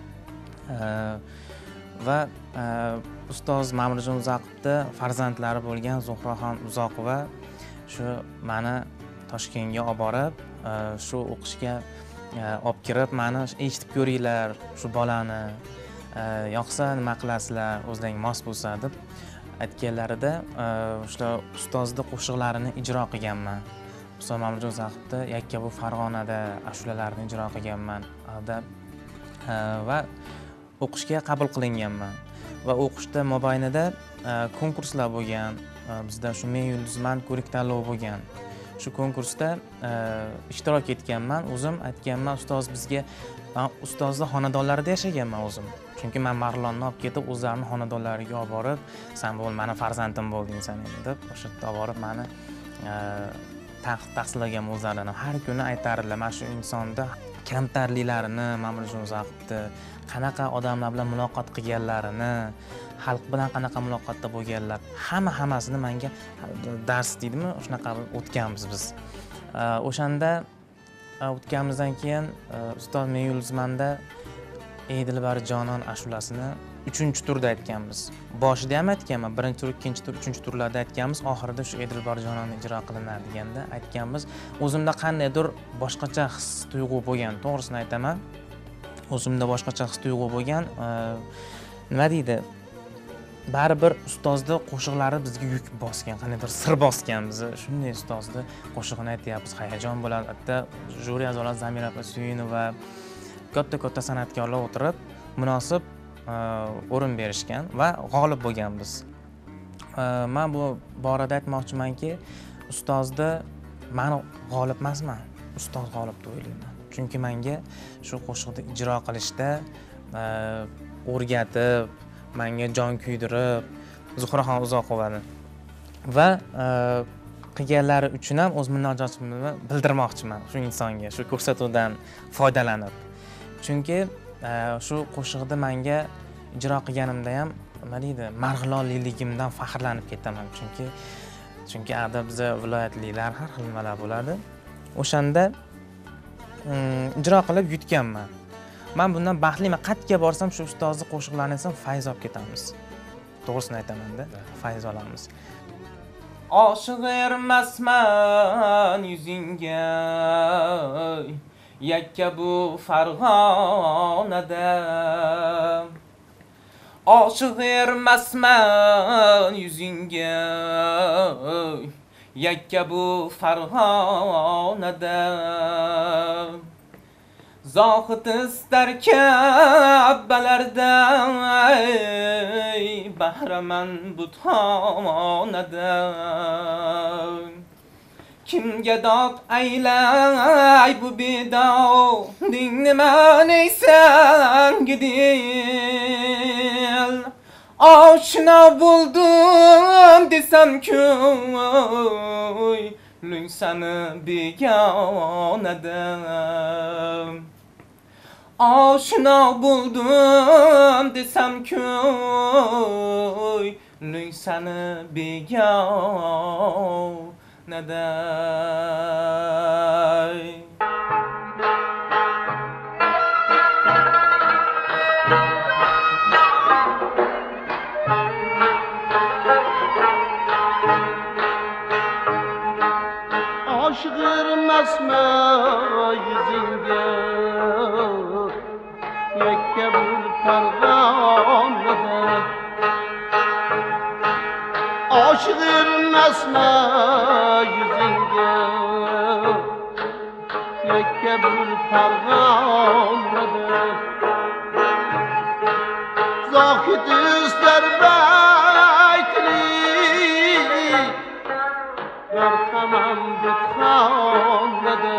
Va ustoz Ma'murjon Uzoqovni farzandlari bo'lgan Zuhroxon Uzoqova shu meni Toshkentga olib borib, shu o'qishga olib kirib, meni eshitib ko'ringlar, shu bolani yoqsa nima qilasizlar, o'zlaring mos bo'lsa deb aytganlarida o'sha ustozni qo'shiqlarini ijro qilganman. Ustoz Ma'murjon Uzoqovni yakka bu Farg'onada ashulalarini ijro qilganman va o'qishga qabul qilinganman. Va o'qishda mobaynida konkurslar bo'lgan. Bizda shu Men yulduzman ko'rik tanlovi bo'lgan. Shu konkursda ishtirok etganman. O'zim aytganman, ustoz bizga ustozni xonadonlarida yashaganman o'zim. Chunki men Marg'ilonni olib ketib, o'zlarining xonadonlariga olib borib, "Sen bo'l, meni farzandim bo'lding sen" deb, o'sha yerda olib borib meni tahsillagan o'zlaridan har kuni aytardilar, mana shu insonda kamtarliklarini, Ma'murjon Uzoqovni qanaqa odamlar bilan muloqot qilganlarini, xalq bilan qanaqa muloqotda bo'lganlar, hammasini menga dars deydimi, shunaqa o'tganmiz biz. O'shanda o'tganimizdan keyin ustoz Men yulduzmanda Ey Dilbar jonon ashulasini 3-chi turda aytganmiz. Boshida ham aytganman, 1-tur, 2-tur, 3-chi turlarda aytganmiz, oxirida shu Edilbarjonani ijro qilinardiganda aytganmiz. O'zimda qandaydir boshqacha his tuyg'u bo'lgan, to'g'risini aytaman. O'zimda boshqacha his tuyg'u bo'lgan, nima deydi? Baribir ustozni qo'shiqlari bizga yuk bosgan, qandaydir sir bosgan bizni. Shunday ustozni qo'shig'ini aytyapmiz, hayajon bo'ladi. Hatto juri a'zolar Zamira Suyinova katta san'atkorlar o'tirib munosib o'rin berishgan va g'olib bo'lganmiz. Men bu borada aytmoqchimanki, ustozni men g'olib emasman, ustoz g'olib deb o'ylayman. Chunki menga shu qo'shiqni ijro qilishda o'rgatib, menga jon kuydirib, Zuhraxon Uzoqovani va qilganlari uchun ham o'z minnatdorchiligimni bildirmoqchiman shu insonga, shu ko'rsatuvdan foydalanib. Chunki shu qo'shiqni menga ijro qilganimda ham nima deydi, Marg'ilonliligimdan faxrlanib ketaman. Chunki ada bizda viloyatliklar har xil nimalar bo'ladi. O'shanda ijro qilib yutganman. Men bundan baxtliman. Qayerga borsam shu ustozni qo'shiqlarini esa fayz olib ketamiz. To'g'risini aytaman-da, fayz olamiz. Oshiq ermasman yuzingga, yakka bu Farg'onada. Oshiq ermasman yuzingga, yakka bu Farg'onada. Zohid istar Ka'balardan, bahraman butxonadan. Kimga dod aylay bu bedoding, nima neysan gidil. Oshna bo'ldim desam ko'y, lung sani begonadan. Oshna bo'ldim desam ko'y, lung sani begonadan. Aşık ermesme yüzünge, yekke bir Farg'onada. Aşık ermesme yüzünge, yekke bir Farg'onada. Zahid ister beytli, Berhamam butxonadan.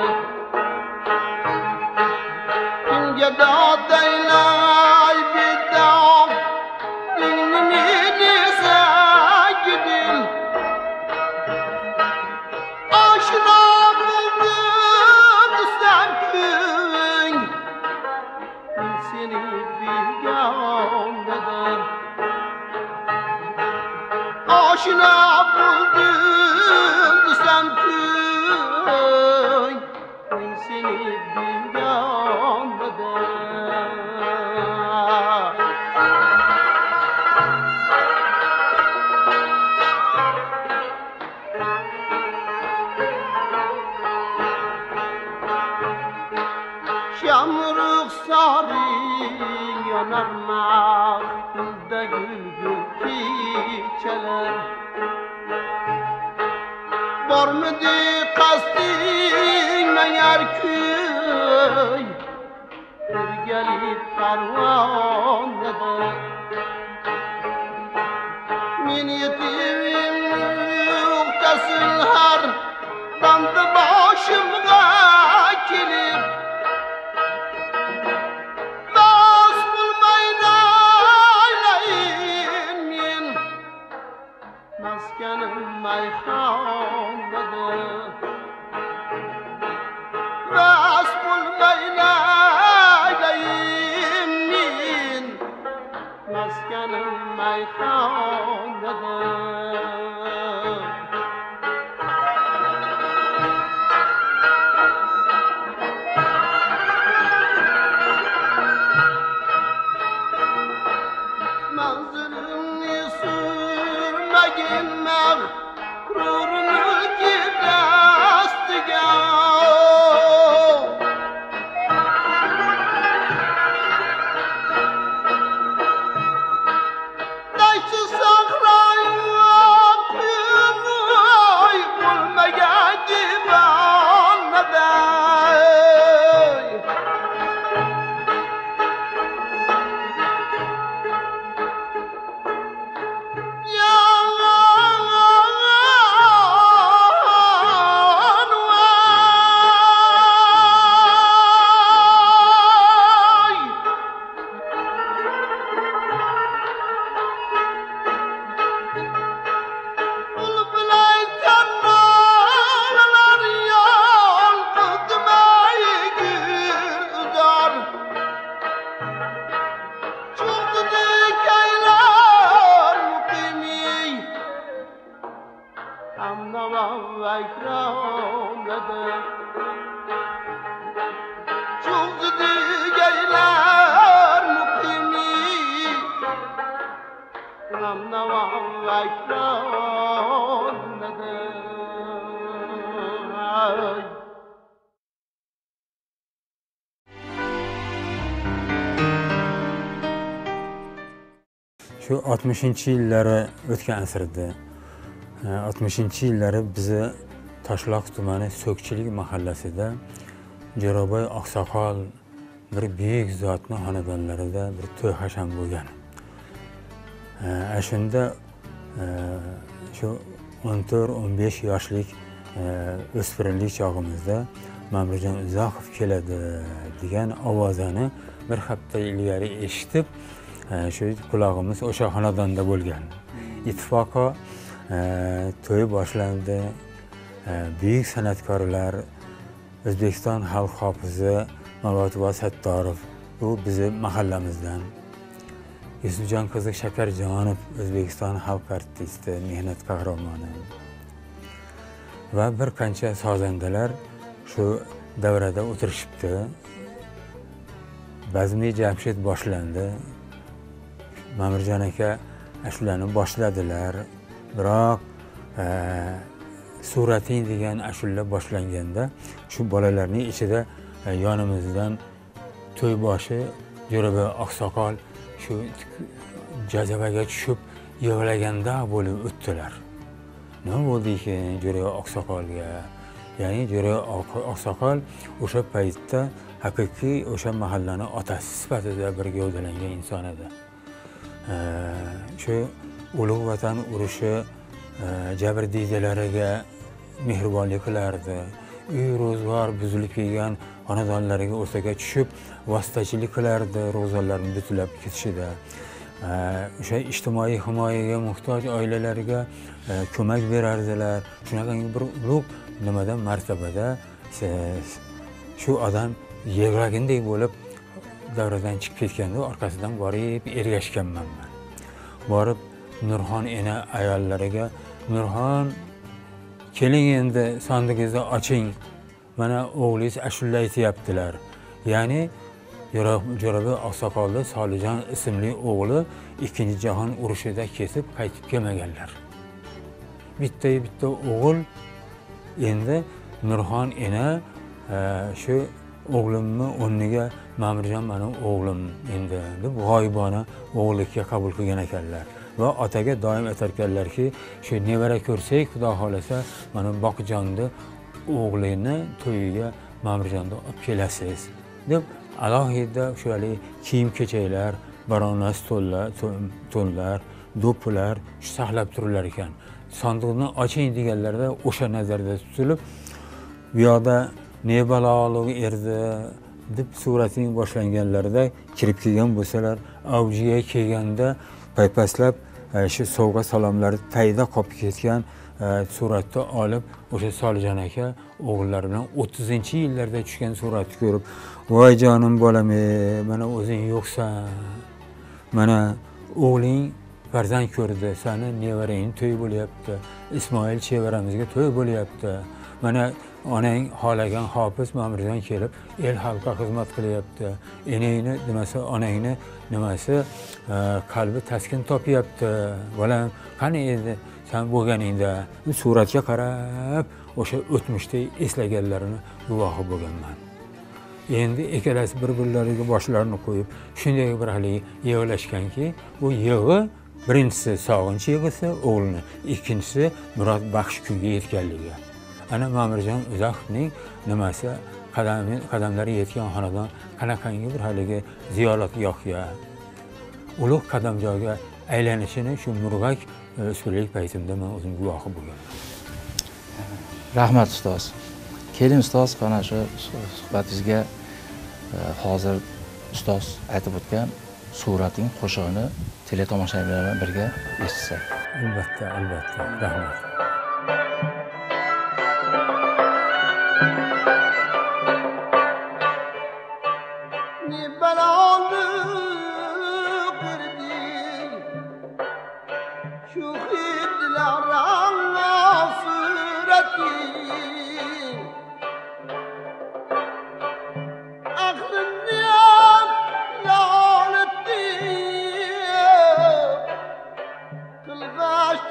Kimga dod aylay bedod, dinini nesa gidil. Oshna bo'ldim desam ko'ng, men seni begonadan. Oshna bo'ldim desam ko'ng, men seni begonadan. Şam ruhsarı yanar mahfilde gül gül çiçeler. Var mıydı kastın meğer köy, bir gelip Farg'onada. Men yetimim noktasın har damdı başımga kelip. Bas bulmayın aylayın men, maskenim mayxonada. Bas bulmayın aylayın men, maskenim mayxonada. ekran nedir? Shu 60-yillari o'tgan asrda 60-yillari bizni Toshloq tumani So'kchilik mahallasida Jo'raboy oqsoqol bir buyuk zotni xonadonlarida bir to'y hasham bo'lgan. Shunda shu 14-15 yoshlik o'spirinlik chog'imizda Ma'murjon Uzoqov keladi degan ovozani bir hafta ilgari eshitib, shu qulog'imiz o'sha xonadonda bo'lgan. Ittifoqo to'y boshlandi. Büyük san'atkorlar, O'zbekiston xalq hofizi Mavlotboy Sattorov, u bizni mahallamizdan. Yusufjon qizi Shakarjonov, O'zbekiston xalq artisti, mehnat qahramoni. Va bir qancha sozandalar shu davrada o'tirishibdi. Bazmi Jamshid boshlandi. Ma'murjon aka ashulani boshladilar. Biroq Surating degan ashula boshlanganda shu bolalarning ichida yonimizdan to'yboshi Jo'raboy oqsoqol shu jazavaga tushib yig'laganda bo'lib o'tdilar. Nima bo'ldi ekan Jo'raboy oqsoqolga? Ya'ni Jo'raboy oqsoqol o'sha paytda haqiqiy o'sha mahallani otasi sifatida bir gavdalangan inson edi. Shu ulug' vatan urushi jabrdiydalariga mehribonlik qilardi. Uy ro'zg'or buzilib kelgan xonadonlariga o'rtaga tushib vositachilik qilardi ro'zg'orlarni butlab ketishida. O'sha ijtimoiy himoyaga muhtoj oilalarga ko'mak berardilar. Shunaqangi bir ulug' nimadan martabada shu odam yig'lagandek bo'lib davradan chiqib ketganda orqasidan borib ergashganman men. Borib Nurxon ena ayollariga, Nurxon keling endi sandigingizni oching. Mana o'g'lingiz ashula aytyaptilar. Ya'ni Jo'raboy oqsoqolni Solijon ismli o'g'li Ikkinchi jahon urushida ketib qaytib kelmaganlar. Bitta o'g'il endi Nurxon ena shu o'g'limni o'rniga Ma'murjon mening o'g'lim endi deb g'oyibona o'g'illikka qabul qilgan ekanlar. Va otaga doim aytarkanlarki, shu nevara ko'rsak, xudo xolasa, mana Boqjonni o'g'lini to'yiga Ma'murjonni olib kelasiz deb alohida o'shali kiyim-kechaklar, baronas to'nlar, do'ppilar saqlab turlar ekan. Sandiqni oching deganlarda o'sha nazarda tutilib, bu yoqda ne baloligi erdi deb surating boshlanganlarida kirib kelgan bo'lsalar, avjiga kelganda paypaslab shu sovg'a salomlari tayda qolib ketgan suratni olib o'sha Solijon aka o'g'illari bilan 30-yillarda tushgan suratni ko'rib, voy jonim bolam, mana o'zing yo'qsan. Mana o'g'ling farzand ko'rdi, seni nevarang to'y bo'lyapti. Ismoil chevaramizga to'y bo'lyapti. Mana onang xolagan hofiz Ma'murjon kelib el xalqqa xizmat qilyapti. Enangni demasa onangni nimasi qalbi taskin topyapti. Bolam, qani edi sen bo'lganingda suratga qarab o'sha o'tmishda eslaganlarini guvohi bo'lganman. Endi ikkalasi bir-birlariga boshlarini qo'yib shunday bir haligi yig'lashganki, bu yig'i birinchisi sog'inch yig'isi o'g'lini, ikkinchisi murod baxsh kunga yetganligi. Ana Ma'murjon Uzoqovning nimasi qadamlari yetgan xonadon qanaqangi bir haligi ziyoratgohga, ulug' qadamjoga aylanishini shu murg'ak o'smirlik paytimda men o'zim guvohi bo'lganman. Rahmat ustoz. Keling ustoz, mana shu suhbatingizga hozir ustoz aytib o'tgan surating qo'shig'ini teletomoshabinlar bilan birga eshitsak. Albatta, albatta. Rahmat. Kılgaç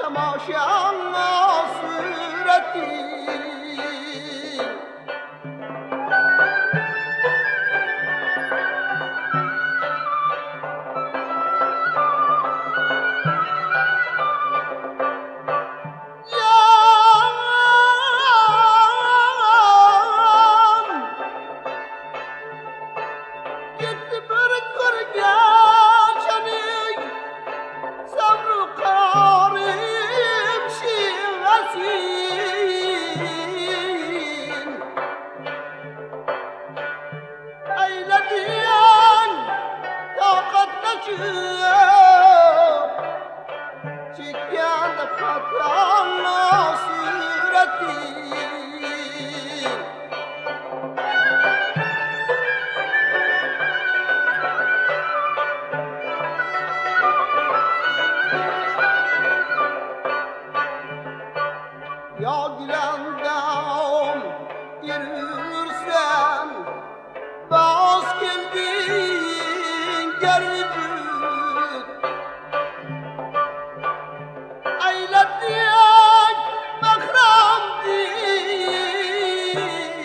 Yağlandam yürürsen bas geldin gerçek ayladın bakram değil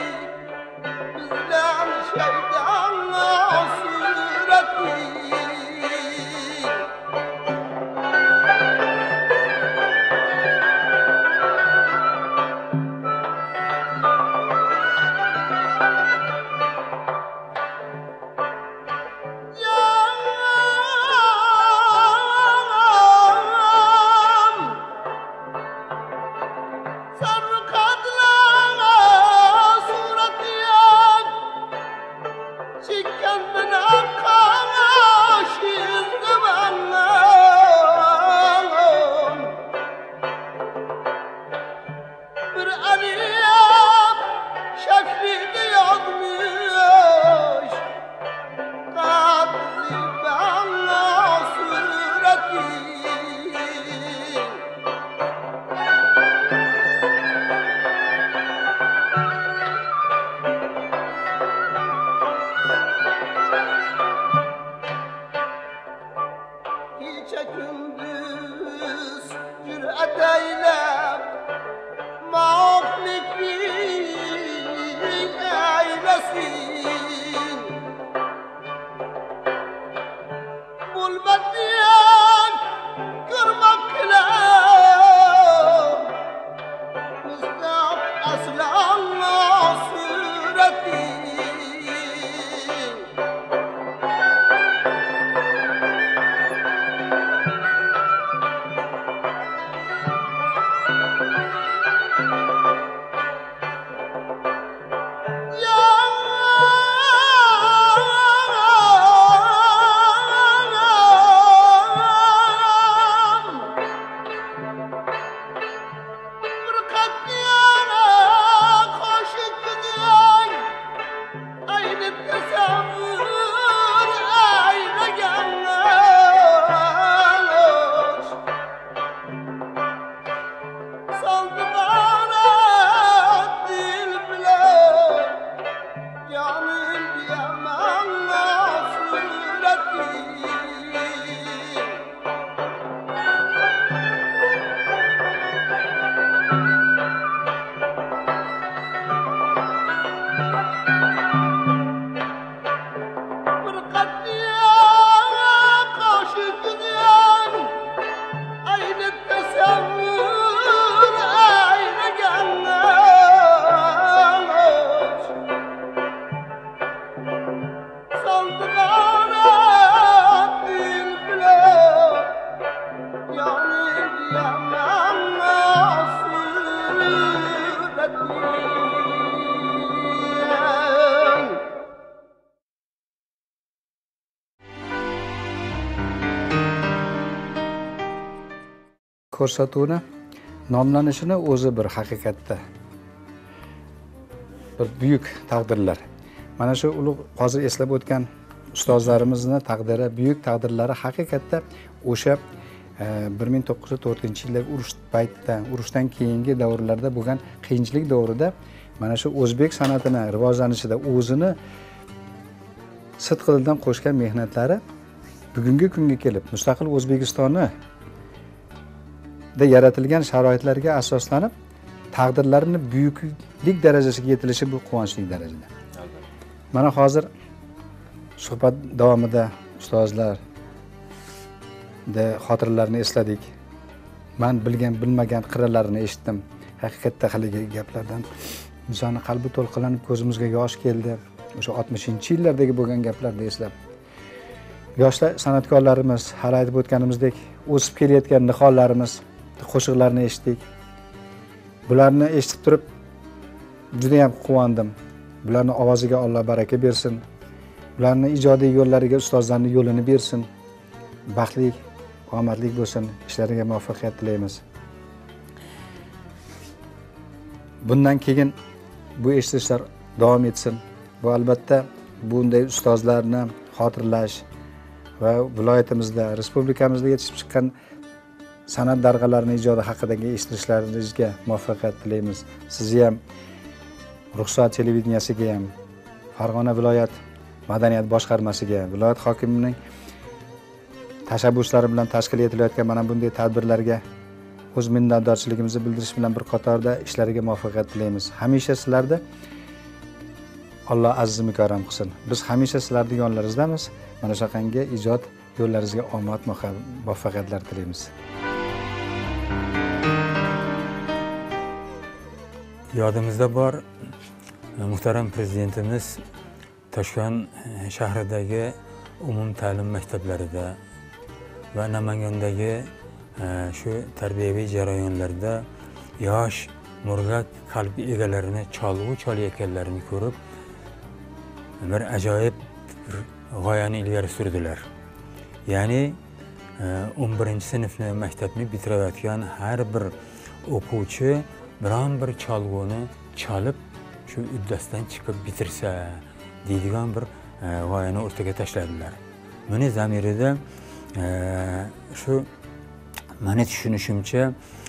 bizden şeytan sureti. Gece gündüz cüret eylem mahliklik eylesin bulmediyen kırmak ile Mustafa aslan sureti. Ko'rsatuvni nomlanishini o'zi bir haqiqatda bir buyuk taqdirlar. Mana shu ulug' hozir eslab o'tgan ustozlarimizni taqdiri, buyuk taqdirlari haqiqatda o'sha 1904-yillik urush paytida, urushdan keyingi davrlarda bo'lgan qiyinchilik davrida mana shu o'zbek san'atini rivojlanishida o'zini sidqidildan qo'shgan mehnatlari bugungi kunga kelib mustaqil O'zbekistonni da yaratilgan sharoitlarga asoslanib taqdirlarini buyuklik darajasiga yetilishi bu quvonchli darajada. Mana hozir suhbat davomida ustozlar de xotiralarini esladik. Men bilgan bilmagan qirralarini eshitdim. Haqiqatda haligi gaplardan insonni qalbi to'lqinlanib ko'zimizga yosh keldi. O'sha 60-yillardagi bo'lgan gaplarni eslab. Yoshlar san'atkorlarimiz, hali aytib o'tganimizdek, o'sib kelayotgan nihollarimiz qo'shiqlarni eshitdik. Bularni eshitib turib juda ham quvondim. Bularning ovoziga Alloh baraka bersin. Bularning ijodiy yo'llariga ustozlarning yo'lini bersin. Baxtli, omadli bo'lsin. Ishlariga muvaffaqiyat tilaymiz. bundan keyin bu eshitishlar davom etsin. Bu albatta bunday ustozlarni xotirlash va viloyatimizda, respublikamizda yetishib chiqqan san'at darg'alarini ijodi haqidagi eshitishlaringizga muvaffaqiyat tilaymiz. Sizni ham, Ruxsat televideniyasiga ham, Farg'ona viloyat madaniyat boshqarmasiga, viloyat hokimining tashabbuslari bilan tashkil etilayotgan mana bunday tadbirlarga o'z minnatdorchiligimizni bildirish bilan bir qatorda ishlariga muvaffaqiyat tilaymiz. Hamisha sizlarda Alloh aziz mukarram qilsin. Biz hamisha sizlarning yonlarizdamiz. Mana shunaqangi ijod yo'llaringizga omad, muvaffaqiyatlar tilaymiz. Yodimizda bor muhtaram prezidentimiz Toshkent shahridagi umum ta'lim maktablarida va Namangandagi shu tarbiyaviy jarayonlarda yosh murg'ak qalb egalarini cholg'u cholayotganlarini ko'rib bir ajoyib g'oyani ilgari surdilar. Ya'ni 11-sinfni maktabni bitirayotgan har bir o'quvchi biron bir cholg'uni chalib shu uddasidan chiqib bitirsa deydigan bir g'oyani o'rtaga tashladilar. Meni zamirida shu meni tushunishimcha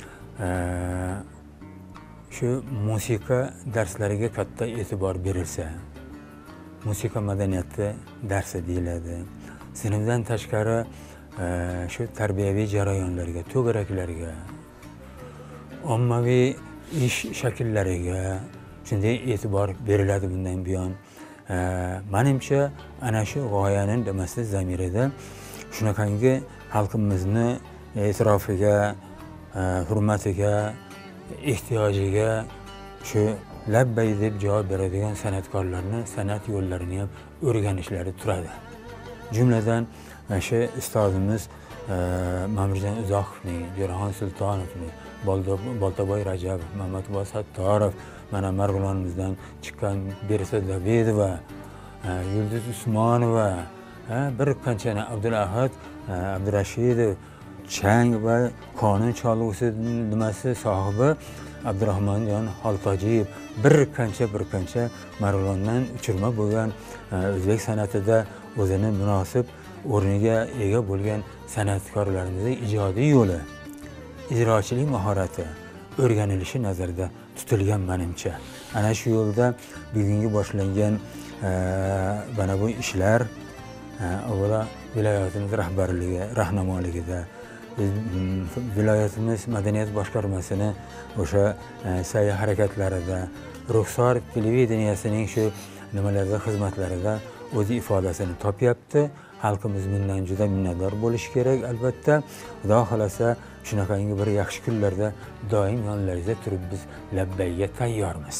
shu musiqa darslariga katta e'tibor berilsa, musiqa madaniyati darsi deyiladi. Sinfdan tashqari shu tarbiyaviy jarayonlarga, to'garaklarga, ommaviy ish shakllariga shunday e'tibor beriladi bundan buyon. Menimcha ana shu g'oyani demasdan zamirida shunaqangi xalqimizni e'tirofiga, hurmatiga, ehtiyojiga shu labbay deb javob beradigan san'atkorlarni san'at yo'llarini ham o'rganishlari turadi. Jumladan shu ustozimiz Ma'murjon Uzoqovning, Jo'raxon Sultonovning, Boltaboy Rajabov, Mamatboy Sattorov, mana Marg'ilonimizdan chiqqan Bersa Davidova, Yulduz Usmonova, bir qanchani Abdulahad Abdurashidov, chang va qonun cholg'usi nimasi sohibi Abdurahmonjon Xoltojiyev, bir qancha Marg'ilondan uchirma bo'lgan o'zbek san'atida o'zini munosib o'rniga ega bo'lgan san'atkorlarimizning ijodiy yo'li, ijrochilik mahorati o'rganilishi nazarda tutilgan menimcha. Ana shu yo'lda bugungi boshlangan mana bu ishlar avvalo viloyatimiz rahbarligi, rahnamoligida viloyatimiz madaniyat boshqarmasini o'sha sa'y harakatlarida, Ruxsor televideniyasining shu nimalarda xizmatlarida o'z ifodasini topyapti. Xalqimiz bundan juda minnatdor bo'lishi kerak albatta. Xudo xolasa shunaqangi bir yaxshi kunlarda doim yonlaringizda turib biz labbayga tayyormiz.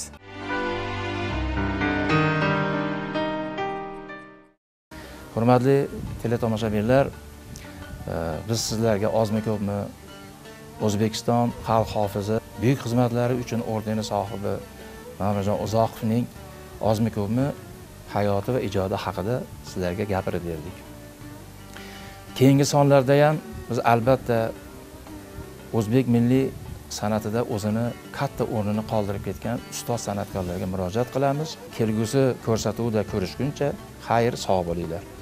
Hurmatli teletomoshabinlar, biz sizlarga ozmi ko'pmi O'zbekiston xalq hofizi buyuk xizmatlari uchun ordeni sohibi Ma'murjon Uzoqovning ozmi ko'pmi hayoti va ijodi haqida sizlarga gapirib berdik. Keyingi sonlarda ham biz albatta o'zbek milliy san'atida o'zini katta o'rnini qoldirib ketgan ustoz san'atkorlarga murojaat qilamiz. Kelgusi ko'rsatuvda ko'rishguncha xayr, sog' bo'linglar.